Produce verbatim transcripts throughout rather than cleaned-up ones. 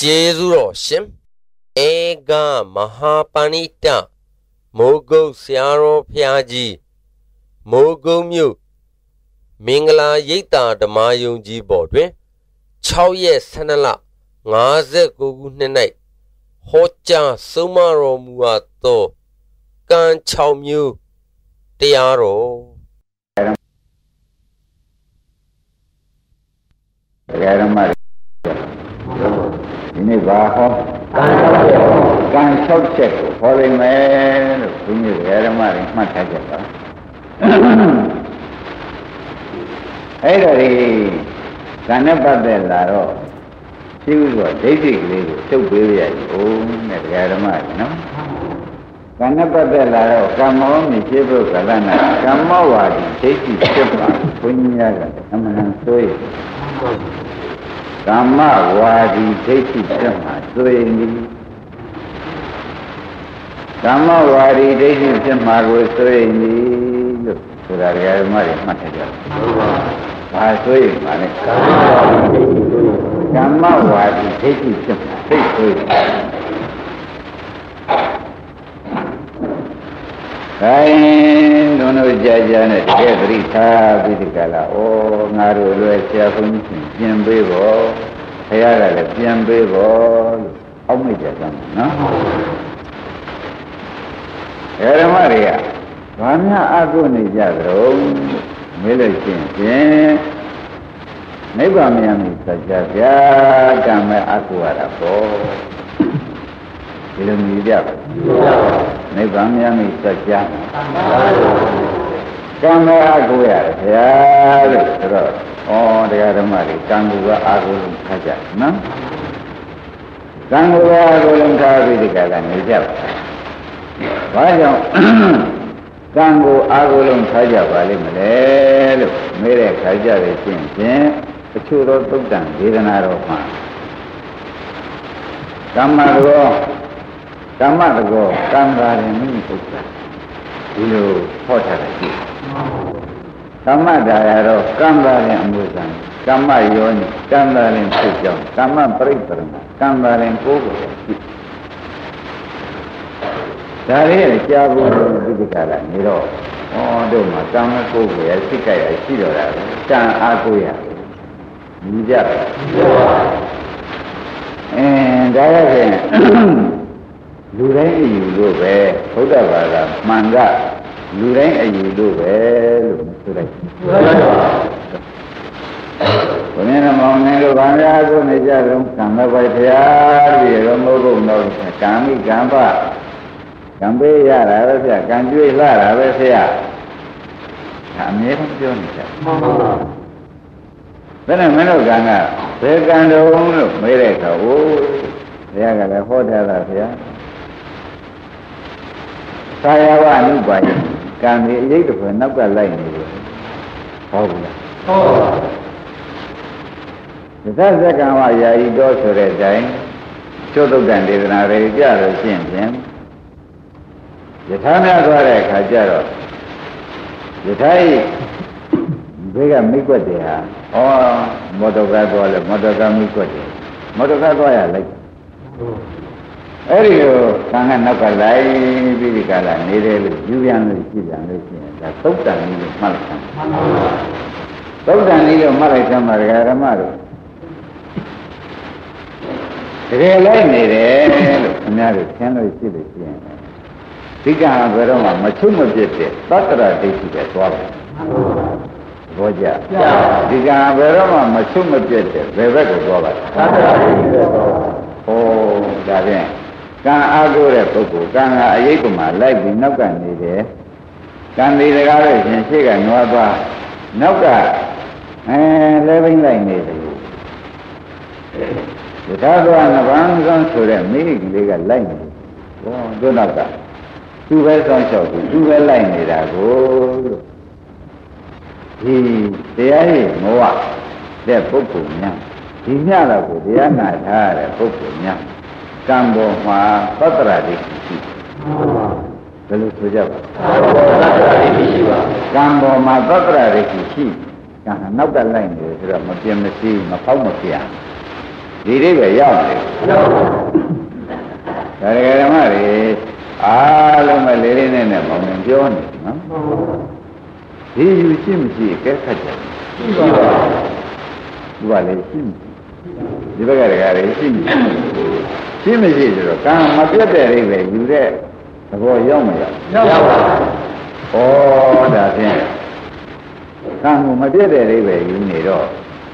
Jezuro Shim Ega Mahapanita Mogo Siaro Piaji Mogo Mu Mingla Yita the Mayunji Bodwe Chow Yes Sanala Ngaze Gugu Nenai Hocha Sumaro Muato Gan Chow Mu Tiaro ini bahwa kan subjek boleh main punya era mari mata japa. Eh dari karena pada laro siapa jadi gitu coba ya oh negara mari no karena pada laro kamu mesti berkalana kamu wajib jadi siapa punya kan nama soi Kama wadi desi sama ini. Kama wadi desi sama ini. Sudah ada mari mata jalan. Bahasa ini mana? Kama wadi desi sama ini. Kain dono jajane dia berita bidikala oh ngaru lu siapa pun pian bebo saya ada pian bebo apa jajan no era Maria banyak aku ni jadro melekin je neba miami saja ya kami aku ada ko ilmu dia neba miami saja kami aku ya ya terus oh dia ada mari kanggu aku saja no kanggu aku lengkap di kalangan hijab wajah kanggu aku lengkap saja balik melelu mere saja di sini kecurut tu dan di dalam rumah kamar go kamar go kamar ini sudah dulu hotel lagi kamar daerah kamar yang bukan kamar yoni kamar yang sejauh kamar periperna kamar yang kubu dari jabu di kalangan ni loh oh tu macam kubu ya sikai ya sih orang jangan aku ya bijak eh daerah Lurai itu be, sudah baca mangga. Lurai itu be, lurai. Kemudian mana lu bangga tu meja rum, kamera bayar, dia rum rum rum, kami gambar, gambar ya, ada siapa, kanjuy lah, ada siapa. Kami pun jual ni. Benar benar ganga, sekarang rum rum, mereka, oh, dia kata hotel lah siapa. Saya wani bayi, kami ini tu pun nak lain ni, oh bukan. Oh. Kita sekarang wajah itu sudah jain, jodoh ganti dengan reja resin jen. Jika nak ada kerja ro, jika ini, mereka mikut dia, oh motor kereta le, motor kereta mikut dia, motor kereta ya lagi. Eriyo kangen nak lain biri kalah ni deh, jualan ni jualan ni sih, dah tahu dah ni malas. Tahu dah ni malas mereka ramaru. Jadi lain ni deh, sebenarnya channel sih deh sih. Tiga orang orang macam macam tu, tak ada di sini tuan. Wajah. Tiga orang orang macam macam tu, bebek tuan. Oh, dah ni. Kan aku ada buku, kan ayah cuma lagi nak kan ni deh, kan ni dekat ni sih kan nuat bah, nak kan, eh lebih lain ni deh. Kita tu anak bang kan sudah ni dekat lain, oh tu nak kan, tu betul so, tu betul lain ni dah tu. Hi, dia ni muat, dia bukunya, dia lah tu dia nak ada bukunya. Kambo ma patra di sini. Kalau sudah. Kambo ma patra di sini. Karena nak lain dia sudah macam mesti macam macam. ဒီလေးပဲရောက်တယ်ဒါကြဓမ္မတွေအားလုံးပဲလေးလေးနဲ့နဲ့မောင်နေပြောနေနော်ဒီယူရှိမရှိကဲခတ်တယ်ရှိပါဘူးဘာလဲရှိဒီဘက်ကတကယ်ရှိမရှိရှိမရှိဆိုတော့ကံမပြတ်တဲ့အိပဲယူတဲ့သဘောရောက်မလားရောက်ပါဘူးဩဒါဖြင့်ကံကိုမပြတ်တဲ့အိပဲယူနေတော့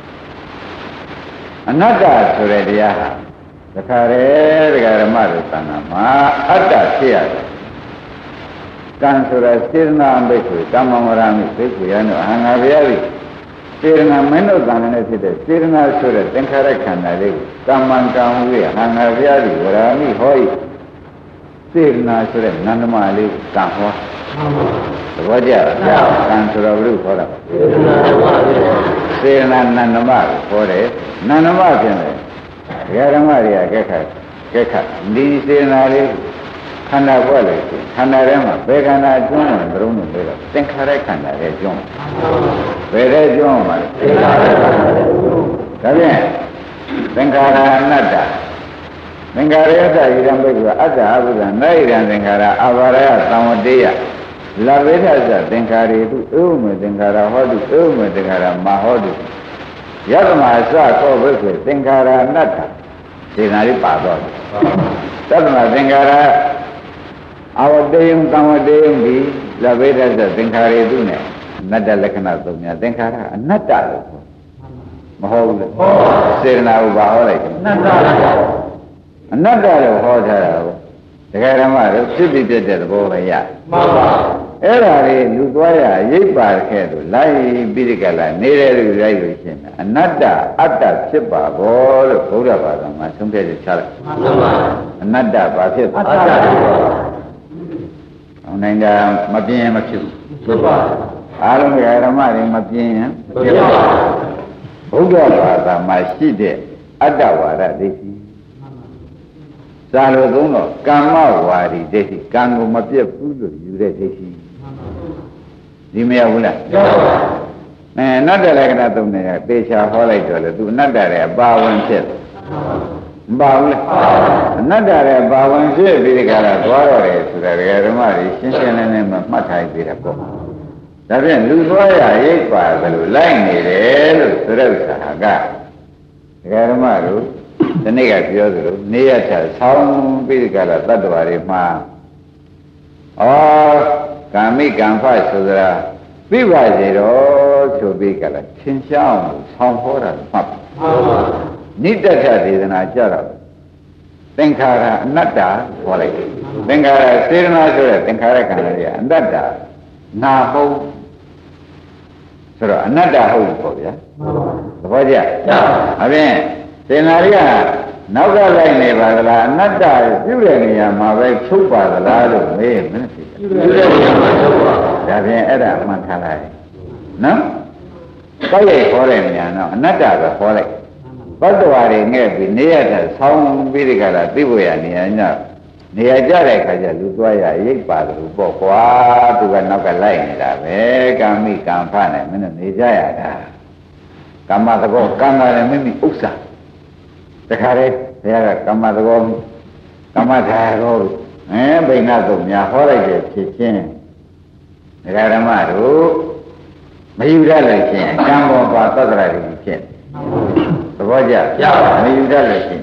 အနတ္တဆိုတဲ့တရားဟာတခါတည်းတရားဓမ္မတို့သံဃာမှာအတ္တဖြစ်ရတယ်ကံဆိုတာစေတနာဘိက္ခုကမ္မဝရမိဘိက္ခုယံတို့အဟံငါဗျာတိစေတနာမင်းတို့သံဃာနဲ့ဖြစ်တဲ့စေတနာဆိုတဲ့သင်္ခါရခန္ဓာလေးကိုကမ္မံကံဝိဟံငါဗျာတိဝရမိဟောဤစေတနာဆိုတဲ့နန္ဒမလေးကိုကံဟောသဘောကျလားကံဆိုတော့ဘုရားဟောတာစေတနာနန္ဒမကိုဟောတယ်နန္ဒမဖြစ်တယ်ဒကာဓမ္မတွေကကဲခတ်ကဲခတ်ဒီစေတနာလေးခန္ဓာပွက်လို့ရှိခန္ဓာထဲမှာဘယ်ခန္ဓာကျွမ်းတယ်ဘုရုံးလို့ပြောတော့သင်္ခါရခန္ဓာရဲ့ကျွမ်းဘယ်တဲ့ကျွမ်းမှာလဲသင်္ခါရခန္ဓာရဲ့ကျွမ်းဒါဖြင့်သင်္ခါရအနတ္တသင်္ခါရယတ္တဣဒံဘိက္ခုအတ္တအဘုဒ္ဓနာဣဒံသင်္ခါရအဘာရယသံဝတေယလဗေဒသသင်္ခါရေတုဧဝမေသင်္ခါရဟောတုဧဝမေသင်္ခါရမဟောတုယတမအစကောဘိက္ခုသင်္ခါရအနတ္တစေနာလေးပါတော့သတ္တမသင်္ခါရအဝတေယံသံဝတေယံဒီလဗေဒသသင်္ခါရေတုနဲ့အနတ္တလက္ခဏာသုံးများသင်္ခါရအနတ္တလို့မဟုတ်ဘူးလေစေနာဥပါဟောလိုက်တယ်အနတ္တအနတ္တလို့ဟောထားတာကိုဒကာဓမ္မတို့ဖြစ်ပြီးပြတဲ့သဘောပဲရမှန်ပါအဲ့ဒါလေးလူသွားရရိပ်ပါခဲ့လို့လိုက်ပြီးဒီကလာနေတဲ့လူလိုက်လို့ရှင်းတာအနတ္တအတ္တဖြစ်ပါဘောလို့ဘုရားဘာသာမှာသုံးဖြတ်ချက်ချလိုက်မှန်ပါအနတ္တဘာဖြစ်အတ္တဖြစ်ပါအောင်နိုင်တာမပြင်းရင်မဖြစ်ဘူးဖြစ်ပါအားလုံးဒကာဓမ္မတွေမပြင်းရင်ဖြစ်ပါဘုရားဘာသာမှာရှိတဲ့အတ္တဝါဒဒိဋ္ဌိသာလို့သုံးတော့ကမ္မဝါဒီဒိဋ္ဌိကံကိုမပြတ်ဘူးလို့ယူတဲ့ဒိဋ္ဌိဒီမရဘူးလားမှန်ပါအဲအနတ္တလက္ခဏာသုံးနေတာပေချာဟောလိုက်တော့လေသူအနတ္တရဲ့အပါဝင်ဖြစ်မပါဘူးလားအနတ္တရဲ့အပါဝင်ဖြစ်ပြီးဒီကရသွားတော့တယ်ဆိုတာဒကာဓမ္မတွေရှင်းရှင်းလင်းလင်းမှတ်ထားပြီးတယ်ပေါ့ဒါဖြင့်လူသွားရရိပ်ပါတယ်လို့လိုက်နေတယ်လို့ဆိုတဲ့ဥစ္စာကဒကာဓမ္မတို့ဒီနေ့ကပြောသလိုနေရချဆောင်းပြီးကြတာတတ္တဝါတွေမှာဩကာမိကံဖဆိုတာပြပါစေတော့ဆိုပြီးကြတာသင်ရှားအောင်ဆောင်းဟောတာမှတ်ပါနိတ္တထဒေသနာကြတော့သင်္ခါရအနတ္တဟောလိုက်သင်္ခါရစေတနာဆိုတဲ့သင်္ခါရခန္ဓာတွေကအနတ္တနာဟုတ်ဆိုတော့အနတ္တဟုတ်ပေါ့ဗျာသဘောကျအပြင်စေနာရိကနောက်ကလိုက်နေပါသလားအနတ္တပြုတဲ့နေရာမှာပဲချုပ်ပါသလားလို့မေးမင်းသိပြုတဲ့နေရာမှာချုပ်ပါဒါဖြင့်အဲ့ဒါမှန်ထားလိုက်နော်ကိုယ်ရဲ့ခေါ်တဲ့နေရာတော့အနတ္တပဲခေါ်လိုက်ဘတ်တော်တွေငဲ့ပြီးနေရတဲ့ဆောင်းပြီးဒီကလာသိဖို့ရနေရာညနေရာကြတဲ့ခါကျလူသွားရရိပ်ပါလို့ပေါ့ကွာသူကနောက်ကလိုက်နေတာပဲကာမိကံဖနဲ့မင်းတို့နေကြရတာကာမသဘောကံကလည်းမိမိဥစ္စာတခါတည်းဘုရားကကမ္မသဘောကမ္မထာရောအဲဘိညာသုံးများဟောလိုက်တဲ့ဖြစ်ချင်းဒကာဓမ္မတို့မယူရလိုက်ချင်းကံပေါ်ပါသတ္တရာတွေဖြစ်သဘောကျမယူရလိုက်ချင်း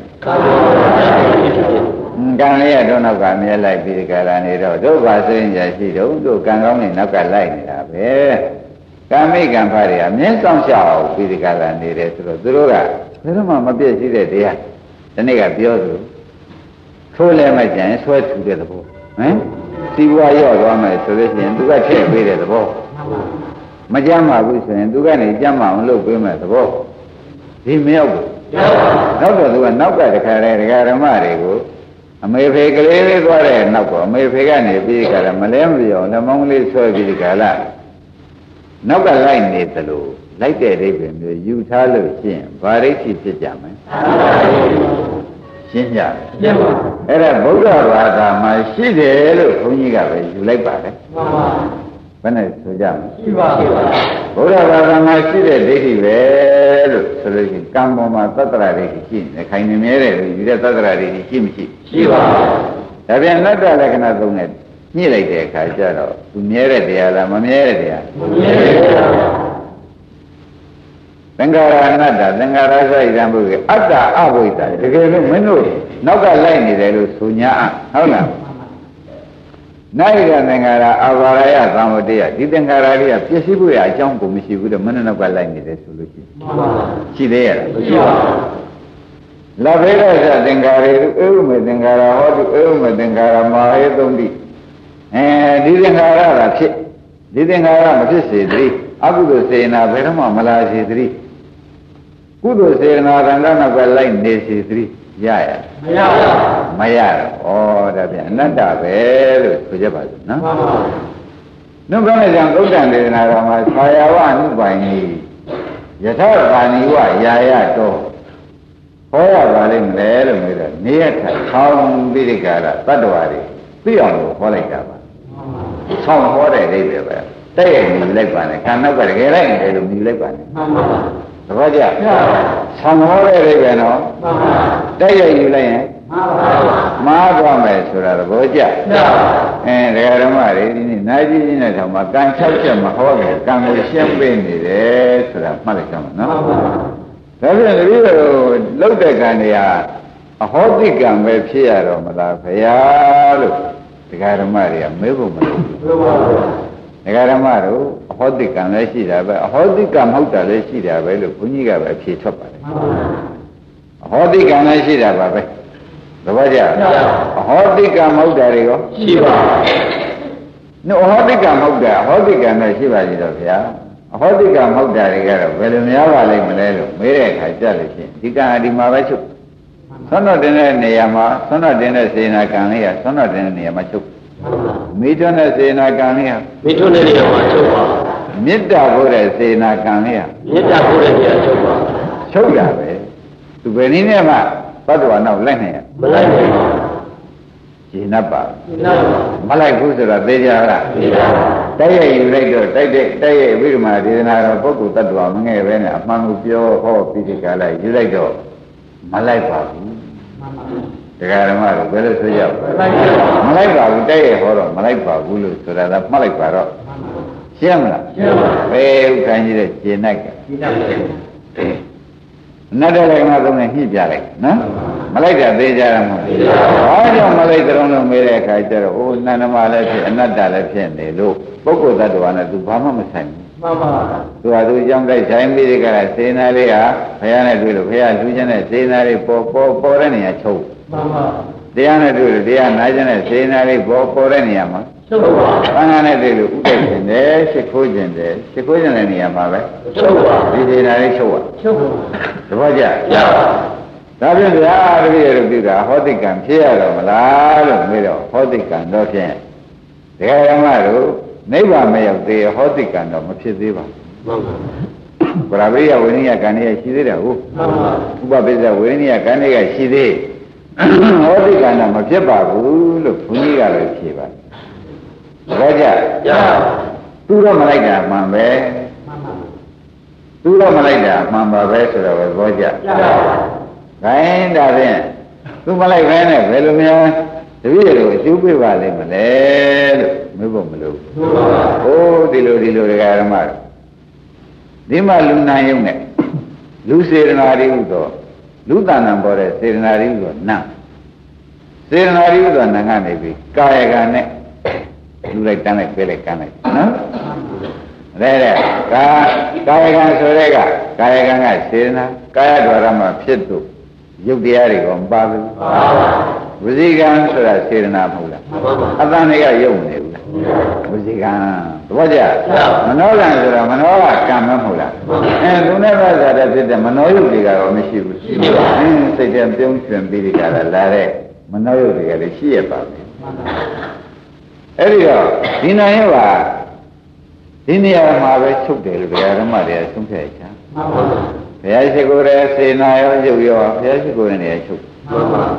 ကံလေးရတော့နောက်ကမြဲလိုက်ပြီးဒီကလာနေတော့တို့ပါစိရင်ကြာရှိတော့တို့ကံကောင်းနေနောက်ကလိုက်နေတာပဲကာမိကံဖတွေကအမြဲဆောင်ရှောက်ပြီးဒီကလာနေတယ်ဆိုတော့သူတို့ကဘယ်တော့မှမပြည့်စည်တဲ့တရားဒီနေ့ကပြောသလိုထိုးလဲမကြံဆွဲထူတဲ့သဘောဟမ်စီဘွားရော့သွားမယ်ဆိုလို့ရှိရင်သူကထည့်ပေးတဲ့သဘောမကြမ်းပါဘူးဆိုရင်သူကနေကြမ်းမအောင်လုပ်ပေးမယ်သဘောဒီမရောက်ဘူးနောက်တော့သူကနောက်ကတခါတည်းဒကာဓမ္မတွေကိုအမေဖေကလေးလေးသွားတဲ့နောက်တော့အမေဖေကနေပြီးကြတယ်မလဲမပြောင်းလက်မောင်းလေးဆွဲပြီးကြလားနောက်ကလိုက်နေသလိုလိုက်တဲ့အိဗယ်မျိုးယူထားလို့ရှင်းဗာရိဋ္ဌိဖြစ်ကြမယ်ရှင်းကြတယ်အဲ့ဒါဗုဒ္ဓဘာသာမှာရှိတယ်လို့ဘုန်းကြီးကပဲယူလိုက်ပါတယ်ဘယ်နဲ့ဆိုကြမလဲရှိပါဘူးဘုရားဘာသာမှာရှိတဲ့ဒိဋ္ဌိပဲလို့ဆိုလို့ရှိရင်ကံပေါ်မှာသတ္တရာဒိဋ္ဌိရှိနေခိုင်နေမြဲတဲ့ယူတဲ့သတ္တရာဒိဋ္ဌိရှိမရှိရှိပါဘူးဒါပြန်အနတ္တလက္ခဏာသုံးနဲ့ညှိလိုက်တဲ့အခါကျတော့သူမြဲတဲ့တရားလားမမြဲတဲ့တရားမမြဲတဲ့တရားသင်္ခါရအနတ္တသင်္ခါရဆိုင်တံဘုရားအတ္တအဝိဇ္ဇာတကယ်လို့မင်းတို့နောက်ကလိုက်နေတယ်လို့ဆိုညာဟုတ်လားနိုင်ရသင်္ခါရအဘာရယသံဝတ္တယဒီသင်္ခါရလေးကပြည့်စည်ဖို့ရအကြောင်းကိုမရှိဘူးတဲ့မင်းတို့နောက်ကလိုက်နေတယ်ဆိုလို့ရှိရင်ရှိသေးရလားမရှိပါဘူးလဘိရသသင်္ခါရေတုဧဝမေသင်္ခါရဟောတုဧဝမေသင်္ခါရမဟေသုံးတိအဲဒီသင်္ခါရကဖြစ်ဒီသင်္ခါရမဖြစ်စေသတိအကုသိုလ်စေနာဘယ်တော့မှမလာစေသတိကုသိုလ်စေနာကံတော့နောက်ကလိုက်နေစေသတိရရမရပါဘူးမရတော့ဩဒါပြန်အနတ္တပဲလို့ဆိုကြပါစို့နော်မှန်ပါဘူးနှုတ်ကောင်းတဲ့ကြောင့်သုတ္တံဒေသနာတော်မှာခာယဝအနုပိုင်ကြီးယထာကာနိဝယာယတော်ဟောရပါလိမ့်မယ်လို့ပြောတော့နေရထိုင်ဆောင်းပိဋကရတတ္တဝါတွေသိအောင်လို့ဟောလိုက်တာပါဆောင်းဟောတဲ့အိဗယ်ပဲတဲ့ရမြည်လိုက်ပါနဲ့ခန္ဓာကတကယ်လိုက်နေတယ်လို့မြည်လိုက်ပါနဲ့မှန်ပါပါသဘောကျဆောင်းဟောတဲ့အိဗယ်နော်မှန်ပါတဲ့ရယူလိုက်ရင်မှန်ပါပါမားသွားမယ်ဆိုတာသဘောကျမှန်ပါအဲဒကာဓမ္မတွေဒီနေ့နိုင်ကြီးကြီးနဲ့ထောင်မှာကံ၆ချက်မဟောတယ်ကံကိုရှင်းပေးနေတယ်ဆိုတာမှတ်လိုက်ကြမှာနော်မှန်ပါဒါဖြင့်တပည့်တော်လှုပ်တဲ့ကံတွေဟာအဟောတိကံပဲဖြစ်ရတော့မလားဘုရားလို့ဒကာဓမ္မတွေကမေးဖို့မလိုဘူးမှန်ပါဘူးဒကာဓမ္မတို့အဟောတိကံလည်းရှိတာပဲအဟောတိကံမဟုတ်တာလည်းရှိတာပဲလို့ဘုန်းကြီးကပဲအဖြေထွက်ပါတယ်မှန်ပါဘူးအဟောတိကံလည်းရှိတာပါပဲသဘောကျအဟောတိကံမဟုတ်တာတွေရောရှိပါဘူးနော်အဟောတိကံမဟုတ်တာအဟောတိကံတော့ရှိပါသေးတော့ဗျာအဟောတိကမဟုတ်တာတွေကတော့ဘယ်လိုများပါလိမ့်မလဲလို့မေးတဲ့အခါကြလို့ရှိရင်ဒီကံအဒီမှာပဲချုပ်ဆွမ်းတော်တင်တဲ့နေရာမှာဆွမ်းတော်တင်တဲ့စေနာကံလေးကဆွမ်းတော်တင်တဲ့နေရာမှာချုပ်မိထွန်းတဲ့စေနာကံလေးကမိထွန်းတဲ့နေရာမှာချုပ်ပါမေတ္တာဖို့တဲ့စေနာကံလေးကမေတ္တာဖို့တဲ့နေရာချုပ်ပါချုပ်ရပဲသူဘယ်နည်းနဲ့မှဘတ်တော်နောက်လိုက်နိုင်ရမလိုက်နိုင်ပါဘူးရှင်း납ပါရှင်း납ပါမလိုက်ဘူးဆိုတော့သိကြလားသိပါပါတိုက်ရိုက်ယူလိုက်တော့တိုက်တဲ့တိုက်ရိုက်ဝိဓမာဒေသနာတော်ပုဂ္ဂိုလ်တ attva မငယ်ပဲနဲ့အမှန်ကိုပြောဟောပြီးဒီကလာယူလိုက်တော့မလိုက်ပါဘူးမှန်ပါဘူးတရားဓမ္မတို့ဘယ်လိုဆိုရမလိုက်ပါဘူးတိုက်ရိုက်ဟောတော့မလိုက်ပါဘူးလို့ဆိုတာကမှတ်လိုက်ပါတော့ရှင်းမလားရှင်းပါဘယ်ဥက္ကဋ္ဌကြီးတဲ့ရှင်းနိုင်ကရှင်းနိုင်တယ်အနတ္တလက္ခဏာသုံးနဲ့ညှိပြလိုက်နော်မလိုက်တာသေးကြရမှာဘာကြောင့်မလိုက်ကြုံလို့မေးတဲ့အခါကျတော့အိုးနန္ဒမလည်းဖြစ်အနတ္တလည်းဖြစ်နေလို့ပုဂ္ဂိုလ်တ attva နဲ့သူဘာမှမဆိုင်ဘူးမှန်ပါသူကသူအကြောင်းတိုက်ဆိုင်ပြီးဒီကရစေနာလေးဟာဘုရားနဲ့တွေ့လို့ဘုရားလူချင်းနဲ့စေနာလေးပေါ်ပေါ်ပေါ်တဲ့နေရာချုပ်မှန်ပါတရားနဲ့တွေ့လို့တရားနာခြင်းနဲ့စေနာလေးပေါ်ပေါ်တဲ့နေရာမှာချုပ်ပါဘာသာနဲ့တွေ့လို့ဥဒိတ်ခြင်းတယ်ရှ िख ိုးခြင်းတယ်ရှ िख ိုးခြင်းတဲ့နေရာမှာပဲချုပ်ပါဒီစေနာလေးချုပ်ပါချုပ်ပါသဘောကျရပါဒါဖြင့်ဗျာတပည့်တို့ပြုတာဟောတိကံဖြစ်ရတော့မလားလို့မေးတော့ဟောတိကံတော့ဖြင့်ဒကာရမတို့နိဗ္ဗာန်မရောက်သေးဟောတိကံတော့မဖြစ်သေးပါဘူးမှန်ပါဗရာဝိယဝိနည်းကံတွေကရှိသေးတယ်ဟုတ်မှန်ပါဥပပိစ္ဆဝိနည်းကံတွေကရှိသေးဟောတိကံတော့မဖြစ်ပါဘူးလို့ဘုန်းကြီးကလည်းဖြေပါဘောကြရသူတော့မလိုက်တာမှန်ပဲမှန်ပါသူတော့မလိုက်တာမှန်ပါပဲဆိုတော့ဘောကြရခိုင်းဒါဖြင့်သူမလိုက်ပဲနဲ့ဘယ်လိုများတပည့်တို့အကျိုးပေးပါလိမ့်မလဲလို့မေးဖို့မလိုဘူးမှန်ပါဟိုးဒီလိုဒီလိုဒကာရမတို့ဒီမှာလူနာယုံနဲ့လူစေတနာတွေဥသောလူတဏ္ဏပေါ်တဲ့စေတနာတွေဥသောနတ်စေတနာတွေဥသောနတ်ကနေပြီးကာယကံနဲ့လူလိုက်တန်းလိုက်ပြဲလိုက်ကန်းလိုက်နော်တဲ့တဲ့ကာကာယကံဆိုတဲ့ကကာယကံကစေတနာကာယဒွါရမှာဖြစ်သူရုပ်တရားတွေကမပါဘူးပါပါဝစီကံဆိုတာစေတနာမဟုတ်လားမှန်ပါပါအတန်တွေကယုံနေဘူးလားဝစီကံသဘောကျမနောကံဆိုတာမနောကကံမဟုတ်လားအဲသူနဲ့ပါစားတဲ့ဖြစ်တဲ့မနောယုတ်တွေကတော့မရှိဘူးရှိပါဘူးအင်းစိတ်ထဲပြုံးရွှင်ပြီးဒီကလာလာတဲ့မနောယုတ်တွေကလည်းရှိရပါမယ်အဲ့ဒီတော့ဒီနိုင်ရောပါဒီနေရာမှာပဲချုပ်တယ်လို့ဘုရားဓမ္မတွေကဆုံးဖြတ်ချာမှန်ပါပါဘုရားရှိခိုးတဲ့စေနာရောရုပ်ရောဘုရားရှိခိုးတဲ့နေရာချုပ်မှန်ပါတ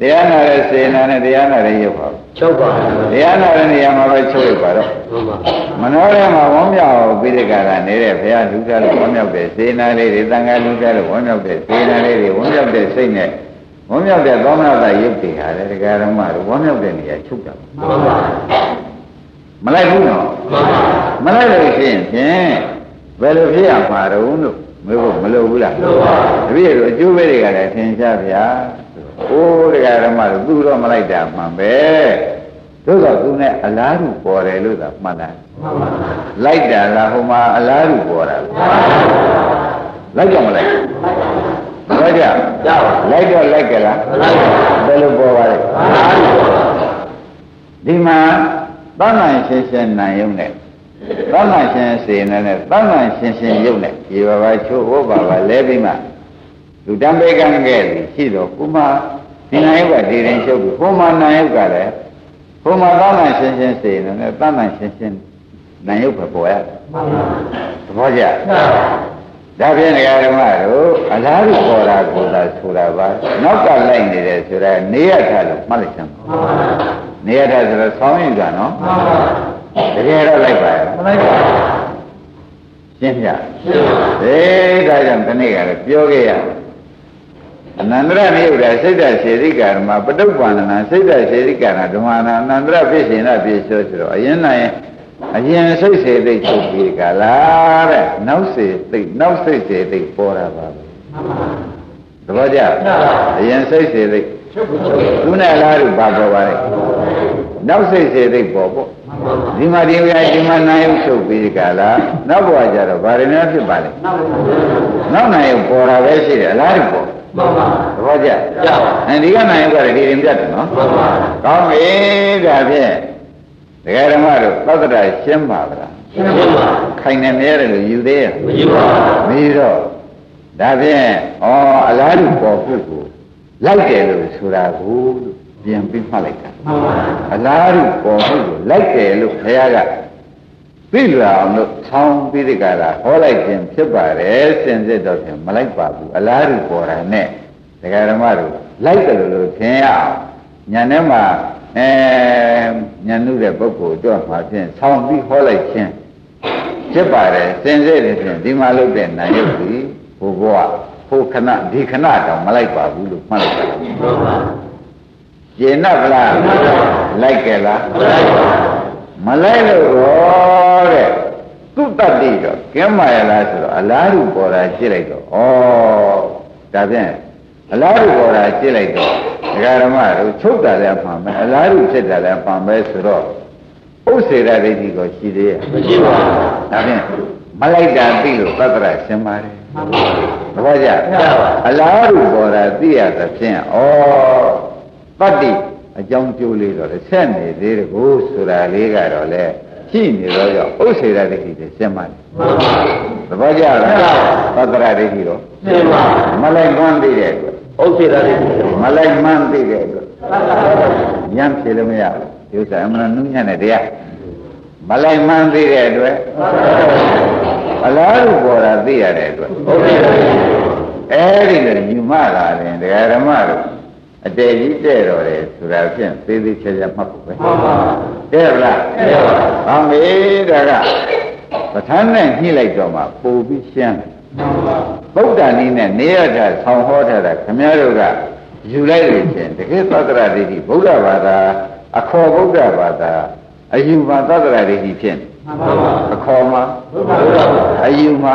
တရားနာတဲ့စေနာနဲ့တရားနာတဲ့ရုပ်ပါချုပ်ပါတရားနာတဲ့နေရာမှာပဲချုပ်ရပါတော့ဟုတ်ပါမနောထဲမှာဝမ်းမြောက်ပြီးတဲ့ကရနေတဲ့ဘုရားလူသားလို့ဝမ်းမြောက်တဲ့စေနာလေးတွေတန်ခါလူသားလို့ဝမ်းမြောက်တဲ့စေနာလေးတွေဝမ်းမြောက်တဲ့စိတ်နဲ့ဝမ်းမြောက်တဲ့သောမနာတရုပ်တွေဟာလေတရားဓမ္မတို့ဝမ်းမြောက်တဲ့နေရာချုပ်တာဟုတ်ပါမလိုက်ဘူးနော်မလိုက်လို့ရှိရင်ဖြင့်ဘယ်လိုဖြစ်ရမှာတုံးလို့မေးဖို့မလိုဘူးလားလိုပါတပည့်တို့အကျိုးပေးတွေကလည်းသင်ရှားဗျာအိုးတရားဓမ္မတို့သူတော့မလိုက်တာမှန်ပဲသို့တော့သူနဲ့အလားတူပေါ်တယ်လို့သာမှတ်တယ်မှန်ပါလိုက်တာလားဟိုမှာအလားတူပေါ်တာလိုက်ကြမလိုက်လိုက်ကြရပါလိုက်တော့လိုက်ကြလားဘယ်လိုပေါ်ပါလဲအလားတူပေါ်ပါဒီမှာသမ်းနိုင်ရှင်းရှင်းနိုင်ရုံနဲ့သမ်းနိုင်ရှင်းစေနေနဲ့သမ်းနိုင်ရှင်းရှင်းရုံနဲ့ဒီဘာဘာချိုးဟောပါပါလဲပြီးမှလူတံပေကံခဲ့ပြီရှိတော့ကိုမဒီနိုင်ရုပ်ကဒီရင်ရှုပ်ပြီကိုမနိုင်ရုပ်ကလည်းကိုမသမ်းနိုင်ရှင်းရှင်းစေနေနဲ့သမ်းနိုင်ရှင်းရှင်းနိုင်ရုပ်ပဲပေါ်ရတယ်မှန်ပါသဘောကျဒါဖြင့်ဓမ္မတို့အလားတူပေါ်တာကိုသာဆိုတာပါနောက်ကလိုက်နေတယ်ဆိုတာနေရထလို့မှတ်လိုက်စမ်းပါနေရထဆိုတော့ဆောင်းရင်ကနော်တကယ်တော့လိုက်ပါရဲ့မလိုက်ပါရှင်းပြဟေးဒါကြောင့်ဒီနေ့ကလည်းပြောခဲ့ရအနန္တရနိယုဒ္ဓစိတ်တစေတိကာရမပတုပ္ပန္နနာစိတ်တစေတိကာရဓမ္မနာအနန္တရပြည့်စင်ရပြည့်ဆိုဆိုတော့အရင်နိုင်အရင်စိတ်စေသိချုပ်ပြီးကလားတဲ့နောက်စေသိနောက်စိတ်စေသိပေါ်တာပါပဲသဘောကျအရင်စိတ်စေသိသူနဲ့လားတို့ဘာပေါ်ပါလဲနောက်စိတ်စေသိပေါ်ပေါ့ဒီမှာဒီဝိယဒီမှာနာယုချုပ်ပြီးကလားနောက်ဘဝကျတော့ဘာတွေများဖြစ်ပါလဲနောက်နာယုပေါ်တာပဲရှိတယ်အလားတူပေါ်မှန်ပါသဘောကျကျပါအဲဒီကနာယုကလည်းဒီရင်ပြတ်တယ်နော်မှန်ပါကောင်းပြီဒါဖြင့်ဒကာဓမ္မတို့သတ္တရရှင်းပါဗလားရှင်းပါခိုင်နေမြဲတယ်လို့ယူသေးရဲ့မယူပါဘူးပြီးတော့ဒါဖြင့်ဩအလားတူပေါ်ဖို့ကိုလိုက်တယ်လို့ဆိုတာကိုပြန်ပြီးမှတ်လိုက်တာမှန်ပါအလားတူပေါ်ဖို့ကိုလိုက်တယ်လို့ဘုရားကသိလွယ်အောင်လို့ဆောင်းပြီးဒီကလာဟောလိုက်ခြင်းဖြစ်ပါတယ်စင်စစ်တော့ဖြင့်မလိုက်ပါဘူးအလားတူပေါ်တာနဲ့ဒကာဓမ္မတို့လိုက်တယ်လို့ထင်ရအောင်ညာထဲမှာအဲညာနုတဲ့ပုဂ္ဂိုလ်တော့မှာဖြင့်ဆောင်းပြီးဟောလိုက်ခြင်းဖြစ်ပါတယ်စင်စစ်တယ်ဖြင့်ဒီမှာလုပ်တဲ့နာယုတ်ဒီဘုဘဝဟိုခဏဒီခဏတော့မလိုက်ပါဘူးလို့မှတ်လိုက်ပါမှန်ပါကျေနပ်လားလိုက်ကြလားမလိုက်ပါမလိုက်လို့တော့တဲ့သူတတ်တိတော့ကဲမှရလားဆိုတော့အလားတူပေါ်တာကြည့်လိုက်တော့ဩဒါဖြင့်အလားတူပေါ်တာကြည့်လိုက်တော့ဒကာဓမ္မတို့ချုပ်တာလည်းမှန်ပဲအလားတူဖြစ်တာလည်းမှန်ပဲဆိုတော့ဥစ္စေရဒိဋ္ဌိကိုရှိသေးရဲ့မရှိပါဘူးဒါဖြင့်မလိုက်တာသိလို့သတ္တရရှင်းပါတယ်သဘောကျအလားတူပေါ်တာသိရသဖြင့်ဩတတ္တိအကြောင်းကျိုးလေးတော့လည်းဆက်နေသေးတယ်ကိုဆိုတာလေးကတော့လေရှိနေတော့ကြောင့်ဥစ္စေရဒိဋ္ဌိတွေရှင်းပါတယ်သဘောကျလားသတ္တရဒိဋ္ဌိတော့ရှင်းပါမလိုက်မှန်းသိတဲ့အတွက်ဥစ္စေရဒိဋ္ဌိမလိုက်မှန်းသိတဲ့အတွက်ညံဖြေလို့မရဘူးဒီဥစ္စာအမှန်နုညံ့တဲ့တရားမလိုက်မှန်းသိတဲ့အတွက်အလားတူပေါ်တာသိရတဲ့အတွက်ဟုတ်ကဲ့အဲဒီလိုညီမလာတယ်ဒကာဓမ္မတို့အတေကြီးတဲ့တော်တယ်ဆိုတာဖြင့်သေးသေးချာချာမှတ်ဖို့ပဲမှန်ပါတဲ့လားတဲ့ပါဘာမေးဒါကပဋ္ဌာန်းနဲ့ညှိလိုက်တော့မှပို့ပြီးရှင်းတယ်မှန်ပါဗုဒ္ဓနည်းနဲ့နေရတာဆောင်းဟောထားတာခင်ဗျားတို့ကယူလိုက်လို့ချင်းတကယ်သတ္တရဒိဋ္ဌိဗုဒ္ဓဘာသာအခေါ်ဗုဒ္ဓဘာသာအယူမှာသတ္တရဒိဋ္ဌိဖြစ်မှန်ပါအခေါ်မှာဘုရားအယူမှာ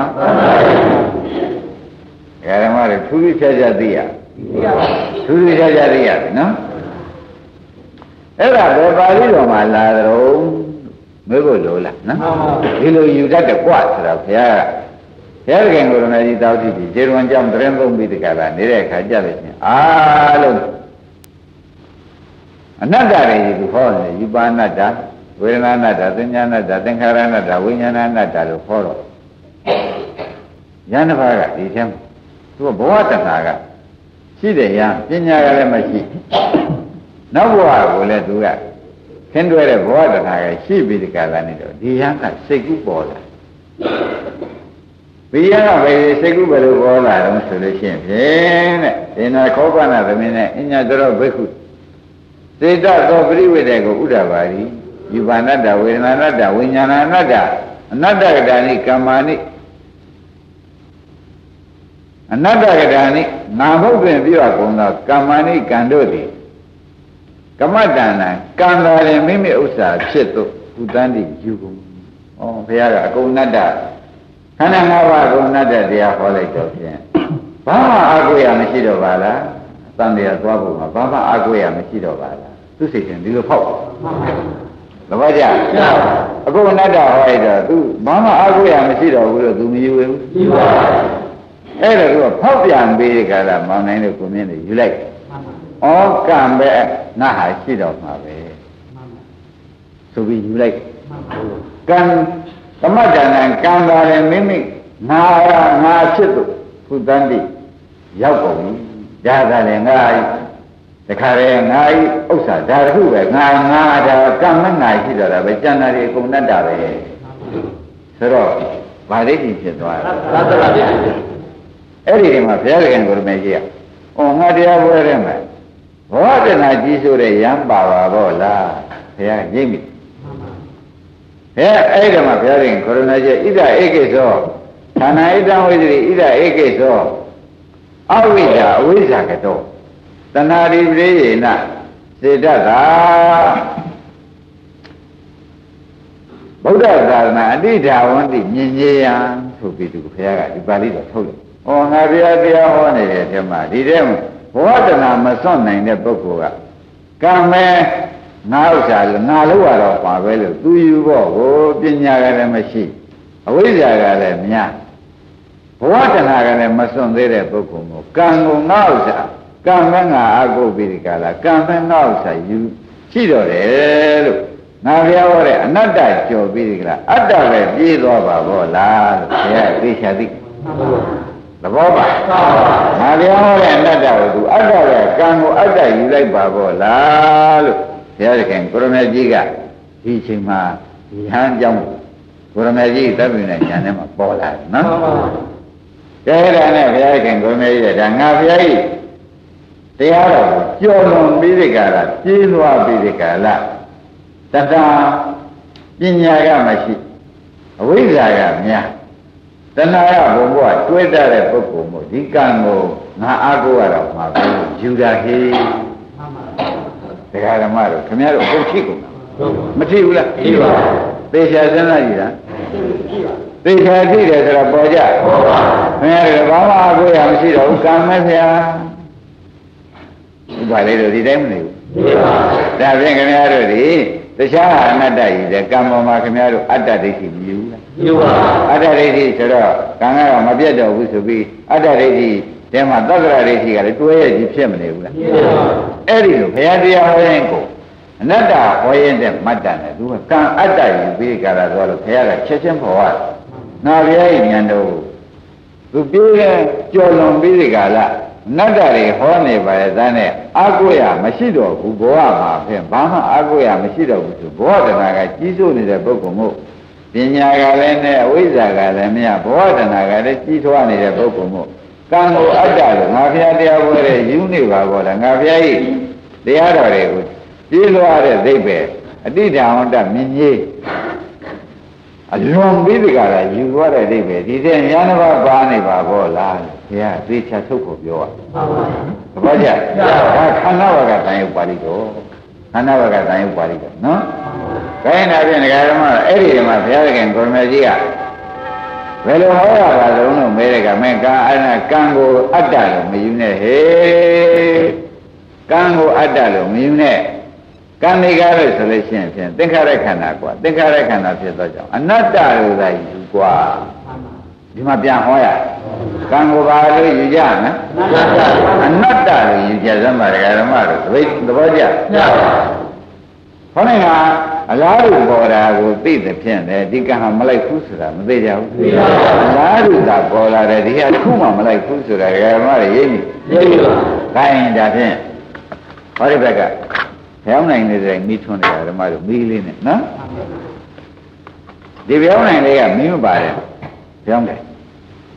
ဓမ္မတွေထူးထူးခြားခြားသိရထူးထူးခြားခြားသိရတယ်နော်အဲ့ဒါဘယ်ပါဠိတော်မှာလာတော့မေးဖို့လိုလားနော်ဒီလိုယူတတ်တယ်ကွာဆိုတော့ဘုရားကဘုရားခင်ကိုယ်တော်ကြီးတောက်ကြည့်ပြီးခြေတော်ကြောင့်တရင်သုံးပြီးတကလားနေတဲ့အခါကြလို့ချင်းအားလုံးအနတ္တတွေဒီဟောတယ်ယူပါအနတ္တဝေဒနာအနတ္တသင်္ညာအနတ္တသင်္ခါရအနတ္တဝိညာဏအနတ္တလို့ဟောတော့ဉာဏ်တစ်ပါးကဒီထဲမှာသူကဘဝတဏှာကရှိတယ်ရပညာကလည်းမရှိနောက်ဘဝကိုလည်းသူကခင်းတွဲတဲ့ဘဝတဏှာကရှိပြီးဒီကလာနေတော့ဒီဟန်ကစိတ်ကူးပေါ်လာပဒီရကပဲစိတ်ကူးဘယ်လိုပေါ်လာတော့ဆိုလို့ရှိရင်ဖြင့်တဲ့ဒီနာခောပနာသမင်းနဲ့အညာတော်ဘိက္ခုစေတသောပရိဝေဒေကိုဥဒ္ဒဘာရီယူပါဏတ္တဝေဒနာဏတ္တဝိညာဏဏတ္တအနတ္တကတာနိကမ္မာနိအနတ္တကတာနိနာမဟုတ်ပင်ပြောကုန်သောကမ္မာနိကံတို့သည်ကမ္မတဏ္ဍကံသာရင်မိမိဥစ္စာဖြစ်သို့ဥဒ္ဒန္တိယူကုန်။ဩဘုရားကအကုန်နတ္တခန္ဓာ၅ပါးအကုန်နတ္တတရားဟောလိုက်တော့ဖြင့်ဘာမှအာကိုရမရှိတော့ပါလား။တန်တရားသွားဖို့မှာဘာမှအာကိုရမရှိတော့ပါလား။သူစိတ်ချင်းဒီလိုဖောက်။သဘောကျ။အကုန်နတ္တဟောလိုက်တော့သူဘာမှအာကိုရမရှိတော့ဘူးလို့သူမယူဘူး။ယူပါဘူး။အဲ့ဒါကဖောက်ပြန်ပြီးကြတာမောင်နိုင်တို့ကိုမြင်နေယူလိုက်။ဩကံပဲနတ်ဟာရှိတော့မှာပဲဆိုပြီးယူလိုက်ကံသမတ္တနာကံသာရင်မိမိငါရငါဖြစ်သူဘုဒ္ဓန္တိရောက်ကုန်ပြီဒါသာလည်းငါတခါတည်းငါဤဥစ္စာဒါတခုပဲငါငါဒါကံမငါရှိတော့တာပဲကျန်တာတွေအကုန်တတ်တာပဲဆိုတော့ဗာဒိဋ္ဌိဖြစ်သွားတယ်သာသနာ့ဖြစ်အဲ့ဒီမှာဘုရားရှင်ကိုရမေကြီးကဩငါတရားပွဲထဲမှာဘောဓနာကြီးဆိုတဲ့ရံပါပါဘောလားဘုရားရိပ်မိဘယ်အဲ့ဒီမှာဘုရားရှင်ကိုရမေကြီးဣဒဧကိသောဌာနဣဒံဝိသတိဣဒဧကိသောအဝိဇ္ဇာအဝိဇ္ဇာကတော့တဏှာရိပရိယေနစေတ္တာဗုဒ္ဓသာသနာအတိဓာဝန္တိမြင်ကြီးယံဆိုပြီးသူဘုရားကဒီပါဠိတော်ထုတ်လို့ဩငါဘုရားတရားဟောနေတဲ့အချိန်မှာဒီထဲမှာဘောဓနာမစွန့်နိုင်တဲ့ပုဂ္ဂိုလ်ကကံမဲငါဥစ္စာလို့ငါလို့ရတော့ပါပဲလို့သူယူဖို့ကိုပညာကလည်းမရှိအဝိဇ္ဇာကလည်းများဘောဓနာကလည်းမစွန့်သေးတဲ့ပုဂ္ဂိုလ်ကိုကံကိုငါဥစ္စာကံမဲငါအကုပြီးဒီကလာကံမဲငါဥစ္စာယူရှိတော့တယ်လို့ငါဘုရားဟောတဲ့အနတ္တကြော်ပြီးဒီကလာအတ္တပဲပြေးသွားပါဘောလားလို့ဘုရားသိချာသိသဘောပါငါပြောတဲ့အနတ္တကိုသူအတ္တရဲ့ကံကိုအတ္တယူလိုက်ပါဘောလားလို့ဘုရားခင်ကိုရမေကြီးကဒီအချိန်မှာဒီဟန်ကြောင့်ကိုရမေကြီးတပ်ပြနေတဲ့ညာထဲမှာပေါ်လာတယ်နော်ကဲဒါနဲ့ဘုရားခင်ကိုရမေကြီးကဒါငါဘုရားကြီးတရားတော်ကိုကြော်လွန်ပြီးဒီကလာပြေးသွားပြီးဒီကလာတတပညာကမရှိအဝိဇ္ဇာကများတဏှာရဘုံဘဝတွဲတတ်တဲ့ပုဂ္ဂိုလ်မို့ဒီကံကိုငါအားကိုးရတော့မှာပဲယူတာဟေးတရားဓမ္မတို့ခင်ဗျားတို့အကုန်ရှိကုန်တာမထိဘူးလားထိပါသေချာစဉ်းစားကြည့်တာသေချာကြည့်တယ်ဆိုတော့ပေါ်ကြပေါ်ပါခင်ဗျားတို့ဘာမှအားကိုးရမရှိတော့ဘူးကံမဲ့ဗျာဘာလဲတို့ဒီတိုင်းမနေဘူးဒါဖြင့်ခင်ဗျားတို့ဒီတခြားအနတ္တကြီးတဲ့ကံပေါ်မှာခင်ဗျားတို့အတ္တဒိဋ္ဌိမယူဘူးလားယူပါအတ္တဒိဋ္ဌိဆိုတော့ကံကတော့မပြတ်တော့ဘူးဆိုပြီးအတ္တဒိဋ္ဌိတဲမှာသက္ကရာဒိဋ္ဌိကလည်းတွဲရကြီးဖြစ်မနေဘူးလားအဲ့ဒီလိုဘုရားတရားဟောရင်ကိုအနတ္တဟောရင်တဲ့မတ္တနဲ့သူကကံအတ္တယူပြီးကြတာဆိုတော့ဘုရားကချက်ချင်းပေါ်သွားနာဘုရားရဲ့ဉာဏ်တော်သူပြေးတဲ့ကြော်လွန်ပြီးဒီကလာနတ္တတွေဟောနေပါရဲ့သားနဲ့အာကိုရမရှိတော့ဘူးဘဝမှာဖြင့်ဘာမှအာကိုရမရှိတော့ဘူးဆိုဘောဓနာကကြီးစိုးနေတဲ့ပုဂ္ဂိုလ်မို့ပညာကလည်းနဲ့အဝိဇ္ဇာကလည်းမရဘောဓနာကလည်းကြီးထွားနေတဲ့ပုဂ္ဂိုလ်မို့ကံကိုအတ္တလို့ငါဘုရားတရားဟောတဲ့ယူနေပါဘောလားငါဘုရားကြီးတရားတော်တွေကိုပြေးလွှားတဲ့သိပ္ပယ်အတိဓာဝန္တမြင်ကြီးအလွန်ပြီးဒီကရာယူသွားတဲ့အိဗယ်ဒီတဲ့ညာနဘာပါနေပါဘောလားဘုရားသေချာထုတ်ဖို့ပြောတာသဘောကျဒါခန္ဓာဝကတန်ရုပ်ပါဠိတော်ခန္ဓာဝကတန်ရုပ်ပါဠိတော်နော်ခိုင်းတာဖြင့်ဒကာဓမ္မအဲ့ဒီမှာဘုရားခင်ကိုရမေကြီးကဘယ်လိုဟောရပါလုံးလို့မဲတဲ့ကမင်းကံအဲ့ဒါကံကိုအတ္တလို့မယူနဲ့ဟေးကံကိုအတ္တလို့မယူနဲ့ကံနေကားလို့ဆိုလို့ရှိရင်ဖြင့်သင်္ခါရခန္ဓာကွာသင်္ခါရခန္ဓာဖြစ်သောကြောင့်အနတ္တလို့သာယူကွာဒီမှာပြန်ဟောရကံကိုပါလို့ယူကြနော်အနတ္တလို့ယူကြသမာဓိဓမ္မတို့သဘောကျခေါင်းကအလားတူပေါ်တာကိုသိတဲ့ဖြင့်လေဒီကံဟာမလိုက်ဘူးဆိုတာမသိကြဘူးအလားတူသာပေါ်လာတယ်ဒီဟာတစ်ခုမှမလိုက်ဘူးဆိုတာဓမ္မတွေရိပ်နေရိပ်ပါခိုင်းတာဖြင့်ဟောဒီဘက်ကပြောင်းနိုင်နေတဲ့မိထွန်းနေတာဓမ္မတို့မီးလေးနဲ့နော်ဒီပြောင်းနိုင်လေးကမီးမပါတယ်ပြောင်းတယ်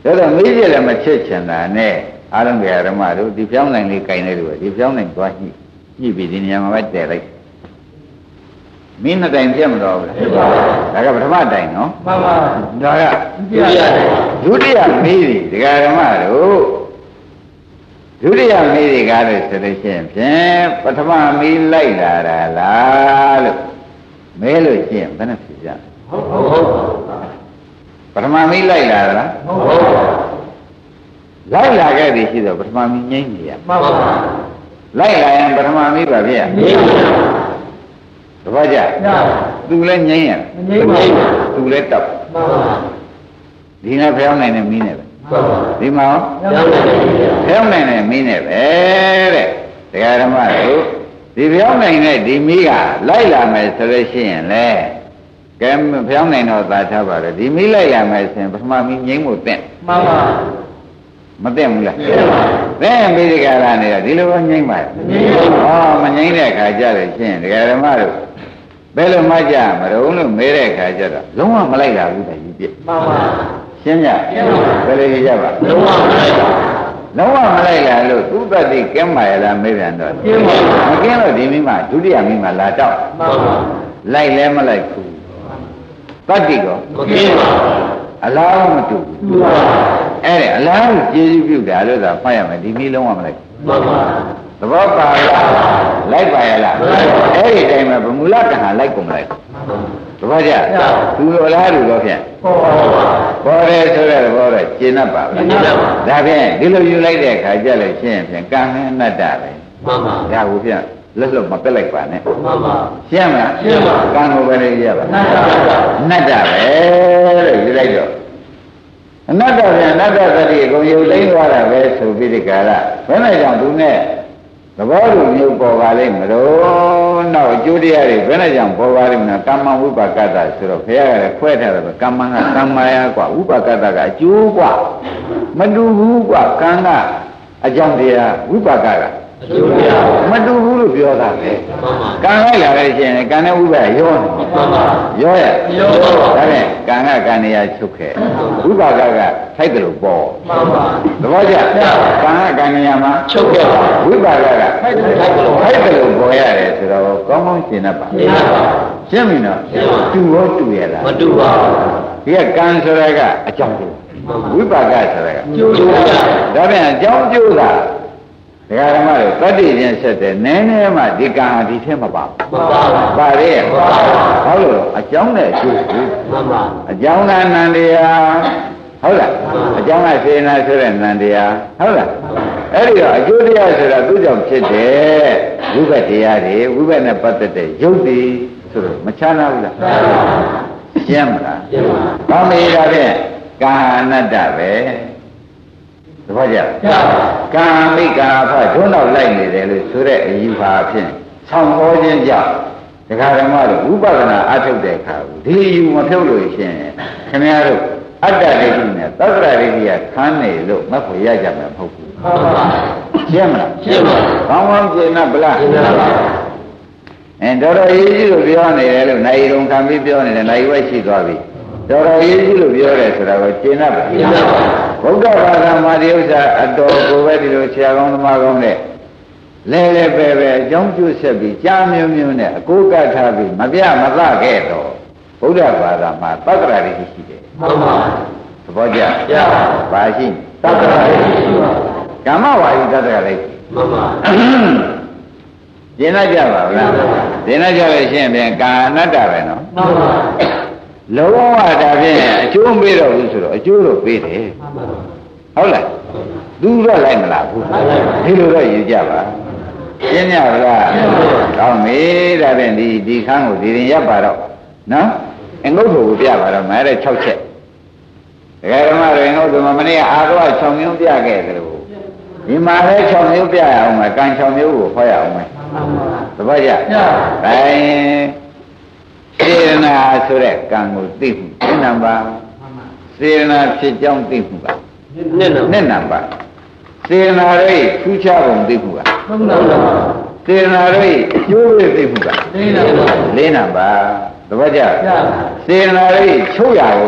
ဒါတော့မေးကြလည်းမချစ်ချင်တာနဲ့အားလုံးကဓမ္မတို့ဒီပြောင်းနိုင်လေးခြင်နေလို့ဒီပြောင်းနိုင်သွားညှိညှိပြီးဒီနေရာမှာပဲတည်လိုက်မင်းနှစ်တိုင်ပြတ်မတော်ဘူးလားဒါကပထမတိုင်နော်မှန်ပါဒါကဒုတိယမေးပြီဒကာဓမ္မတို့ဒုတိယမေးတွေကားလို့ဆိုလို့ရှိရင်ဖြင့်ပထမမေးလိုက်လာတာလားလို့မဲလို့ရှိရင်ဘယ်နဲ့ဖြစ်ကြဟုတ်ဟုတ်ပထမမေးလိုက်လာတာလားဟုတ်ဟုတ်လိုက်လာခဲ့ပြီရှိတော့ပထမမေးငိမ့်နေရမှန်ပါလိုက်လာရင်ပထမမေးပါဗျာငိမ့်တပည့်ကြသူလည်းငိမ့်ရငိမ့်ပါသူလည်းတပ်မှန်ပါဒီနဲ့ဖျောင်းနိုင်တဲ့မင်းနဲ့ပဲဒီမှာဖျောင်းနိုင်တဲ့မင်းနဲ့ပဲတဲ့တရားဓမ္မတို့ဒီဖျောင်းနိုင်တဲ့ဒီမီးကလိုက်လာမယ်ဆိုလို့ရှိရင်လေကဲဖျောင်းနိုင်တော့သာထားပါတော့ဒီမီးလိုက်လာမယ်ဆိုရင်ပထမမီးငိမ့်ဖို့တဲ့မှန်ပါမတဲ့ဘူးလားတဲ့မိဒီကရာနေတော့ဒီလိုပဲငိမ့်ပါ့ဟောမငိမ့်တဲ့အခါကျတော့ရှင်းတရားဓမ္မတို့ဘယ်လိုမှကြမလို့လို့မဲတဲ့အခါကျတော့လုံးဝမလိုက်လာဘူးတည်းကြီးပြမှန်ပါရှင်းကြဘယ်လိုကြပါလုံးဝမလိုက်ပါလုံးဝမလိုက်လာလို့သူတတိကင်းပါရလားမေးပြန်တော့ကင်းပါမကင်းလို့ဒီမိမဒုတိယမိမလာတော့မှန်ပါလိုက်လဲမလိုက်ဘူးတတိကောမကင်းပါအလားမတူဘူးအဲ့ဒါအလားကိုကျေစုပြုတာလို့သာဖတ်ရမယ်ဒီမိလုံးဝမလိုက်မှန်ပါသဘောပါလားလိုက်ပါရလားအဲ့ဒီတိုင်းမှာဗမူလကဟာလိုက်ကုန်မလိုက်သဘောကျသူလိုလားလူတော့ဖြင့်ပေါ်တယ်ဆိုတဲ့ဘောတော့ရှင်းတတ်ပါဘူးဒါဖြင့်ဒီလိုယူလိုက်တဲ့အခါကျလို့ရှင်းဖြင့်ကံနဲ့အနတ္တပဲမှန်ပါဒါကိုဖြင့်လွတ်လွတ်မပက်လိုက်ပါနဲ့မှန်ပါရှင်းမလားရှင်းပါကံကိုပဲလေရပါအနတ္တပဲလို့ယူလိုက်တော့အနတ္တပြန်အနတ္တသတိကိုယုတ်သိမ်းသွားတာပဲဆိုပြီးဒီကာလဘယ်နဲ့ကြောင့်သူနဲ့သဘောတူမျိုးပေါ်ပါလိမ့်မလို့နောက်အကျိုးတရားတွေဘယ်နဲ့ကြောင့်ပေါ်ပါလိမ့်မလဲကမ္မဝိပါကတ္တဆိုတော့ဘုရားကလည်းခွဲထားတယ်ပဲကမ္မကကမ္မယာกว่าဝိပါကတ္တကအကျိုးกว่าမတူဘူးกว่ากံကအကြောင်းတရားဝိပါကကအကျိုးတရားမတူဘူးလို့ပြောတာပဲကံလိုက်လာလို့ရှိရင်ကံနဲ့ဝိပါကရောနေရောရရောဒါနဲ့ကံကကံနေရာချုပ်ခဲ့ဝိပါကကထိုက်တယ်လို့ပေါ်မှန်ပါသဘောကျကံကကံနေရာမှာချုပ်ခဲ့ပါဝိပါကကထိုက်တယ်လို့ထိုက်တယ်လို့ပေါ်ရတယ်ဆိုတော့ကောင်းကောင်းရှင်းတတ်ပါရှင်းပါရှင်းပြီနော်တူရောတူရလားမတူပါဘူးဒီကကံဆိုတာကအကြောင်းကျိုးဝိပါကဆိုတာကကျိုးဒါပြန်အကြောင်းကျိုးတာဒကာဓမ္မတွေတတ္တိချင်းဆက်တယ်နည်းနည်းမှဒီကံဟာဒီထဲမပါဘူးမပါဘူးပါရဲ့မပါဘူးဘာလို့အကြောင်းနဲ့အကျိုးကိုမှန်ပါအကြောင်းကနန္တရားဟုတ်လားအကြောင်းကစေနာဆိုတဲ့နန္တရားဟုတ်လားအဲ့ဒီတော့အကျိုးတရားဆိုတာသူ့ကြောင့်ဖြစ်တယ်ဝိဘတ်တရားတွေဝိဘတ်နဲ့ပတ်သက်တဲ့ယုတ်တွေဆိုတော့မချမ်းသာဘူးလားရှင်းမလားရှင်းပါဘာမေးတာဖြင့်ကာအနတ္တပဲသဘောကျကာမိကာဖဒုနောက်လိုက်နေတယ်လို့ဆိုတဲ့အယူပါဖြင့်ဆောင်းဟောခြင်းကြောင့်ဒကာဓမ္မတို့ဥပဒနာအထုတ်တဲ့အခါဒီအယူမဖြုတ်လို့ရှင်ခင်ဗျားတို့အတ္တဒိဋ္ဌိနဲ့သတ္တရဒိဋ္ဌိကခန်းနေလို့မဖို့ရကြမှာမဟုတ်ဘူးမှန်ပါရှင်းမလားရှင်းပါဘောင်းဘောင်းကျင်နာဗလားရှင်းပါအဲတော်တော်ရေးကြီးလို့ပြောနေတယ်လို့နိုင်ရုံခံပြီးပြောနေတယ်နိုင်ဝဲရှိသွားပြီတော်တော်ရေးကြီးလို့ပြောတယ်ဆိုတာကိုကျင်နာပါရှင်းပါဗုဒ္ဓဘာသာမှာဒီဥစ္စာအတော်ကိုပဲဒီလိုဆရာကောင်းသမားကောင်းနဲ့လဲလဲပဲပဲအကြောင်းကျိုးဆက်ပြီးကြားမျိုးမျိုးနဲ့အကိုးကပ်ထားပြီးမပြမသခဲ့တော့ဗုဒ္ဓဘာသာမှာသတ္တရာတွေရှိတယ်မှန်ပါသဘောကျကျပါရှိသတ္တရာတွေရှိပါကမ္မဝါယိသတ္တရာတွေမှန်ပါကျင်နာကြပါဗလားကျင်နာကြလို့ရှိရင်ပြန်ကာအနတ္တပဲနော်မှန်ပါလုံးဝဒါဖြင့်အကျိုးမေးတော့ဘူးဆိုတော့အကျိုးတော့ပေးတယ်ဟုတ်လားသူတော့လိုက်မလားဘူးဒီလိုတော့ယူကြပါရှင်းရပါလားကောင်းပြီဒါဖြင့်ဒီဒီခန်းကိုဒီရင်ရပ်ပါတော့နော်အငုတ်ကိုပြပါတော့မဲတဲ့၆ချက်ဒကာဓမ္မတွေအငုတ်ကမနေ့ကအာရော၆မျိုးပြခဲ့တယ်လို့ဒီမှာလည်း၆မျိုးပြရအောင်မယ်ကံ၆မျိုးကိုဟောရအောင်မယ်သဘောကျဒါစေရနာဆိုတဲ့ကံကိုသိမှုနှစ်နံပါတ်စေရနာဖြစ်ကြောင်းသိမှုကနှစ်နံပါတ်စေရနာရဲ့ထူးခြားပုံသိမှုကသုံးနံပါတ်စေရနာရဲ့အကျိုးရသိမှုကလေးနံပါတ်လေးနံပါတ်သဘောကျစေရနာရဲ့ချုပ်ရကို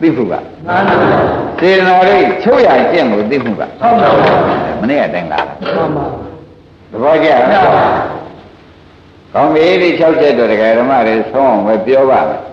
သိမှုကစေတနာလေးချုပ်ရကျင့်ကိုသိမှုကမနေ့ကတိုင်းလာသဘောကျလားကောင်းပြီဒီ၆ချက်တော့တရားဓမ္မတွေဆုံးအောင်ပဲပြောပါမယ်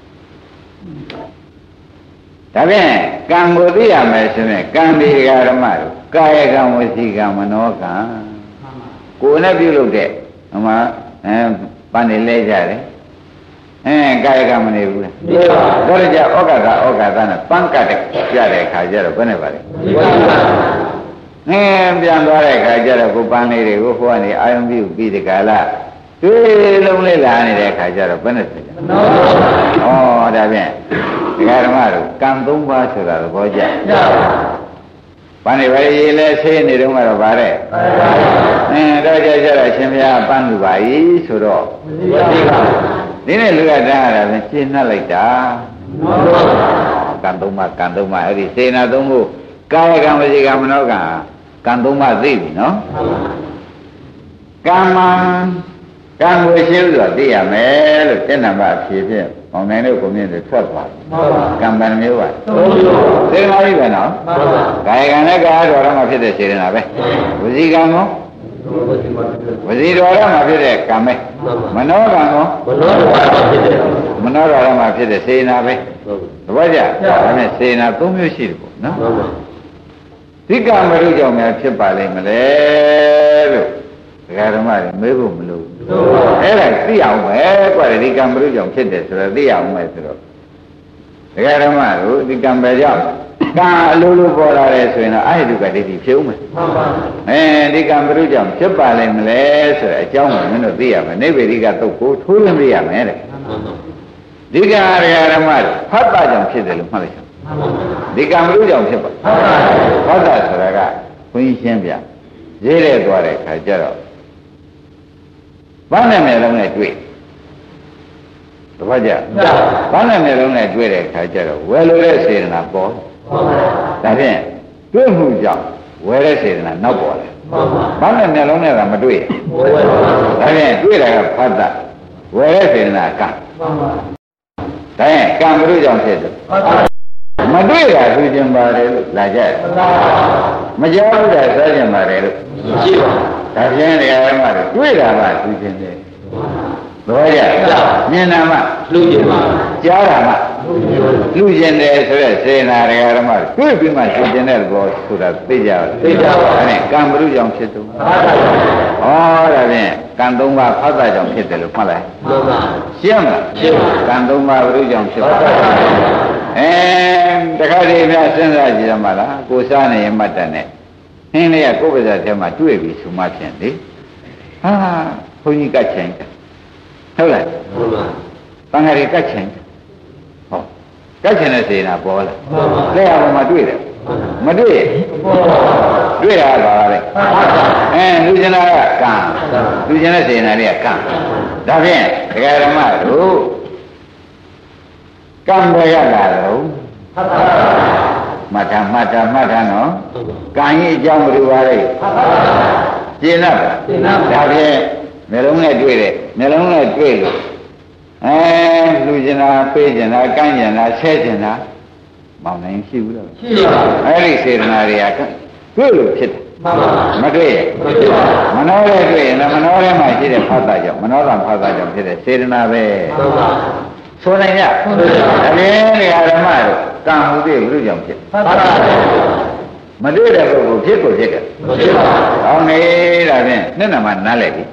ဒါဖြင့်ကံကိုသိရမယ်ဆိုရင်ကံဒီတရားဓမ္မတို့ကာယကံဝစီကံမနောကံကိုယ်နဲ့ပြုလုပ်တဲ့ဟိုမှာအဲပန်းနေလဲကြတယ်အဲကာယကံမနေဘူးလားဒါကြဩဃကဩဃသနဲ့ပန်းကတ်တဲ့ကြတဲ့ခါကျတော့ဘယ်နဲ့ပါလဲငင်းပြန်သွားတဲ့ခါကျတော့ကိုပန်းလေးတွေကိုဟိုကနေအာယုံပြုပြီးဒီကလာတွေ့လုံးလေးလာနေတဲ့ခါကျတော့ဘယ်နဲ့ဖြစ်ကြဩဒါဖြင့်ဒကာဓမ္မတို့ကံသုံးပါးဆိုတာသဘောကျပန်းနေပါလေလဲဆေးနေတော့ကတော့ဗါတဲ့အဲတော့ကြကြတော့ရှင်ဘုရားပန်းလူပါ၏ဆိုတော့ဒီနေ့လူကတန်းရတာပဲရှင်းနှက်လိုက်တာကံသုံးပါးကံသုံးပါးအဲ့ဒီစေနာသုံးခုကာယကံဝစီကံမနောကံကံသုံးပါးသိပြီနော်ကမ္မကံကိုရှင်းလို့သိရမယ်လို့တဏ္ဍပါဖြေဖြင့်ပေါင်းနိုင်လို့ကိုမြင့်တွေထွက်သွားတယ်ကံပန်မျိုးပါစေနာကြီးပဲနော်ကာယကံနဲ့ကာယတော်ရမှာဖြစ်တဲ့စေနာပဲဝစီကံကောဝစီတော်ရမှာဖြစ်တဲ့ကံပဲမနောကံကောမနောတော်ရမှာဖြစ်တဲ့စေနာပဲသဘောကျဒါနဲ့စေနာသုံးမျိုးရှိတယ်ပေါ့နော်ဒီကံမရုကြောင့်များဖြစ်ပါလိမ့်မလဲလို့ဒကာဓမ္မတွေမေးဖို့မလိုဘူးအဲ့ဒါသိအောင်ပဲကွာဒီကံမရုကြောင့်ဖြစ်တယ်ဆိုတော့သိအောင်ပဲဆိုတော့ဒကာဓမ္မတို့ဒီကံပဲကြောင့်ကံအလိုလိုပေါ်လာတယ်ဆိုရင်တော့အာယတုကဒိဋ္ဌိဖြုံးမယ်မှန်ပါအဲဒီကံမရုကြောင့်ဖြစ်ပါလိမ့်မလဲဆိုတဲ့အကြောင်းကိုမင်းတို့သိရမယ်နိဗ္ဗေရိကတုတ်ကိုထိုးလွှင့်သိရမယ်တဲ့ဒီကံဒကာဓမ္မတို့ဖတ်တာကြောင့်ဖြစ်တယ်လို့မှတ်လိုက်ဒီကံမရုကြောင့်ဖြစ်ပါဖတ်တာဆိုတာကဘုန်းကြီးရှင်းပြရေးတဲ့သွားတဲ့ခါကျတော့ဘာနဲ့မျက်လုံးနဲ့တွေ့တပတ်ကြဘာနဲ့မျက်လုံးနဲ့တွေ့တဲ့ခါကျတော့ဝယ်လို့တဲ့စေတနာပေါ်ဒါဖြင့်တွေ့မှုကြောင့်ဝယ်တဲ့စေတနာနောက်ပေါ်တယ်ဘာနဲ့မျက်လုံးနဲ့ကမတွေ့ဒါဖြင့်တွေ့တာကဖတ်တာဝယ်တဲ့စေတနာကံဒါရင်ကံဘုရုကြောင့်ဖြစ်တယ်မတွေ့တာသူကျင်ပါတယ်လို့လာကြတယ်မကြောက်ဘူးတာစားကျင်ပါတယ်လို့ရှိပါဒါဖြင့်နေရာမှာတွေ့တာကသူကျင်တယ်ဘောရမြင်တာမှလူကျင်ပါကြားတာမှလူကျင်တယ်ဆိုတဲ့စေနာရဓမ္မတွေ့ပြီးမှသူကျင်တဲ့ဘောဆိုတာသိကြပါသိကြပါအဲ့ကံဘုရုကြောင့်ဖြစ်သူဩဒါဖြင့်ကံသုံးပါးဖတ်တာကြောင့်ဖြစ်တယ်လို့မှတ်လိုက်မှန်ပါရှင်းမလားရှင်းပါကံသုံးပါးဘုရုကြောင့်ဖြစ်ပါအဲတခါတည်းများစဉ်းစားကြည့်ရမှာလားကိုစားနေရင်မှတ်တယ်နဲ့ဟင်းလေးကကိုယ်ပါးစားထဲမှာတွေ့ပြီဆိုမှဖြင့်လေဟာဘုန်းကြီးကတ်ချင်တယ်ဟုတ်လားဟုတ်ပါတန်ဃာတွေကတ်ချင်တယ်ဟောကတ်ချင်တဲ့စေနာပေါ်လာလက်ရပေါ်မှာတွေ့တယ်မတွေ့တွေ့ရပါလေအဲလူကျင်တာကကံလူကျင်တဲ့စေနာတွေကကံဒါဖြင့်ဒကာဓမ္မတို့ကံပဲရလာတော့မှတ်တာမှတ်တာမှတ်တာနော်ကံကြီးအကြောင်းဘယ်လိုပါလဲရှင်းလားရှင်းလားဒါဖြင့်မျိုးလုံးနဲ့တွေ့တယ်မျိုးလုံးနဲ့တွေ့လို့အဲလူကျင်တာပေးကျင်တာကန့်ကျင်တာဆဲကျင်တာမောင်နိုင်ရှိဘူးလားရှိပါဘူးအဲ့ဒီစေတနာတွေကတွေ့လို့ဖြစ်တယ်မှန်ပါမတွေ့ရမတွေ့ပါမနောရဲတွေ့ရင်လည်းမနောရဲမှာရှိတဲ့ဖတ်တာကြောင့်မနောတံဖတ်တာကြောင့်ဖြစ်တဲ့စေတနာပဲမှန်ပါဆိုနိုင်ရဟုတ်ပါဘူးအရင်နေရာဓမ္မတို့ကံမှုတွေဘုရုကြောင့်ဖြစ်မှန်ပါမတွေ့တဲ့ပုဂ္ဂိုလ်ဖြစ်ကိုဖြစ်တယ်မဖြစ်ပါဘူး။အောင်းနေတာဖြင့်နှစ်နံပါတ်နားလဲပြီ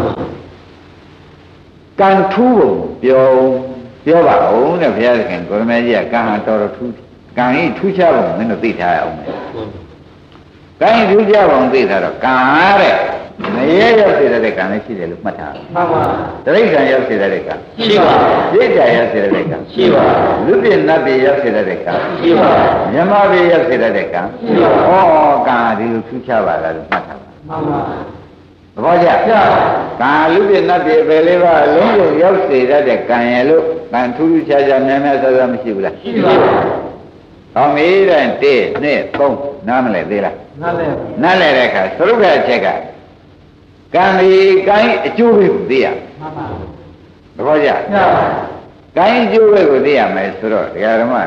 ။ကံထူးဖို့ပြောပြောပါဦးတဲ့ဘုရားသခင်ကိုရမကြီးကကံဟာတော်တော်ထူးကံကြီးထူးခြားဖို့မင်းတို့သိထားရအောင်မယ်။ကံကြီးထူးခြားဖို့သိထားတော့ကံတဲ့မရဲရောက်စေတဲ့ကံလည်းရှိတယ်လို့မှတ်ထား။မှန်ပါ။တရိစ္ဆာန်ရောက်စေတဲ့ကံရှိပါ။ရိစ္ဆာန်ရောက်စေတဲ့ကံရှိပါ။လူပြည့်နတ်ပြည့်ရောက်စေတဲ့ကံရှိပါ။မြမပြည့်ရောက်စေတဲ့ကံရှိပါ။ဩကံဒီလိုထူးခြားပါလားလို့မှတ်ထားပါ။မှန်ပါ။သဘောကျ။ကံလူပြည့်နတ်ပြည့်ပဲလေးပါလုံးလုံးရောက်စေတဲ့ကံရဲ့လို့ကံထူးထူးခြားခြားများများဆဆမရှိဘူးလားရှိပါ။ဟောမေးတဲ့တစ်နှစ်သုံးနားမလဲသေးလားနားလဲနားလဲတဲ့အခါသရုပ်ကအချက်ကကံဒီကိုင်းအကျိုးပဲကိုသိရမှန်ပါသဘောကျကံအကျိုးပဲကိုသိရမယ်ဆိုတော့ဒကာဓမ္မတို့က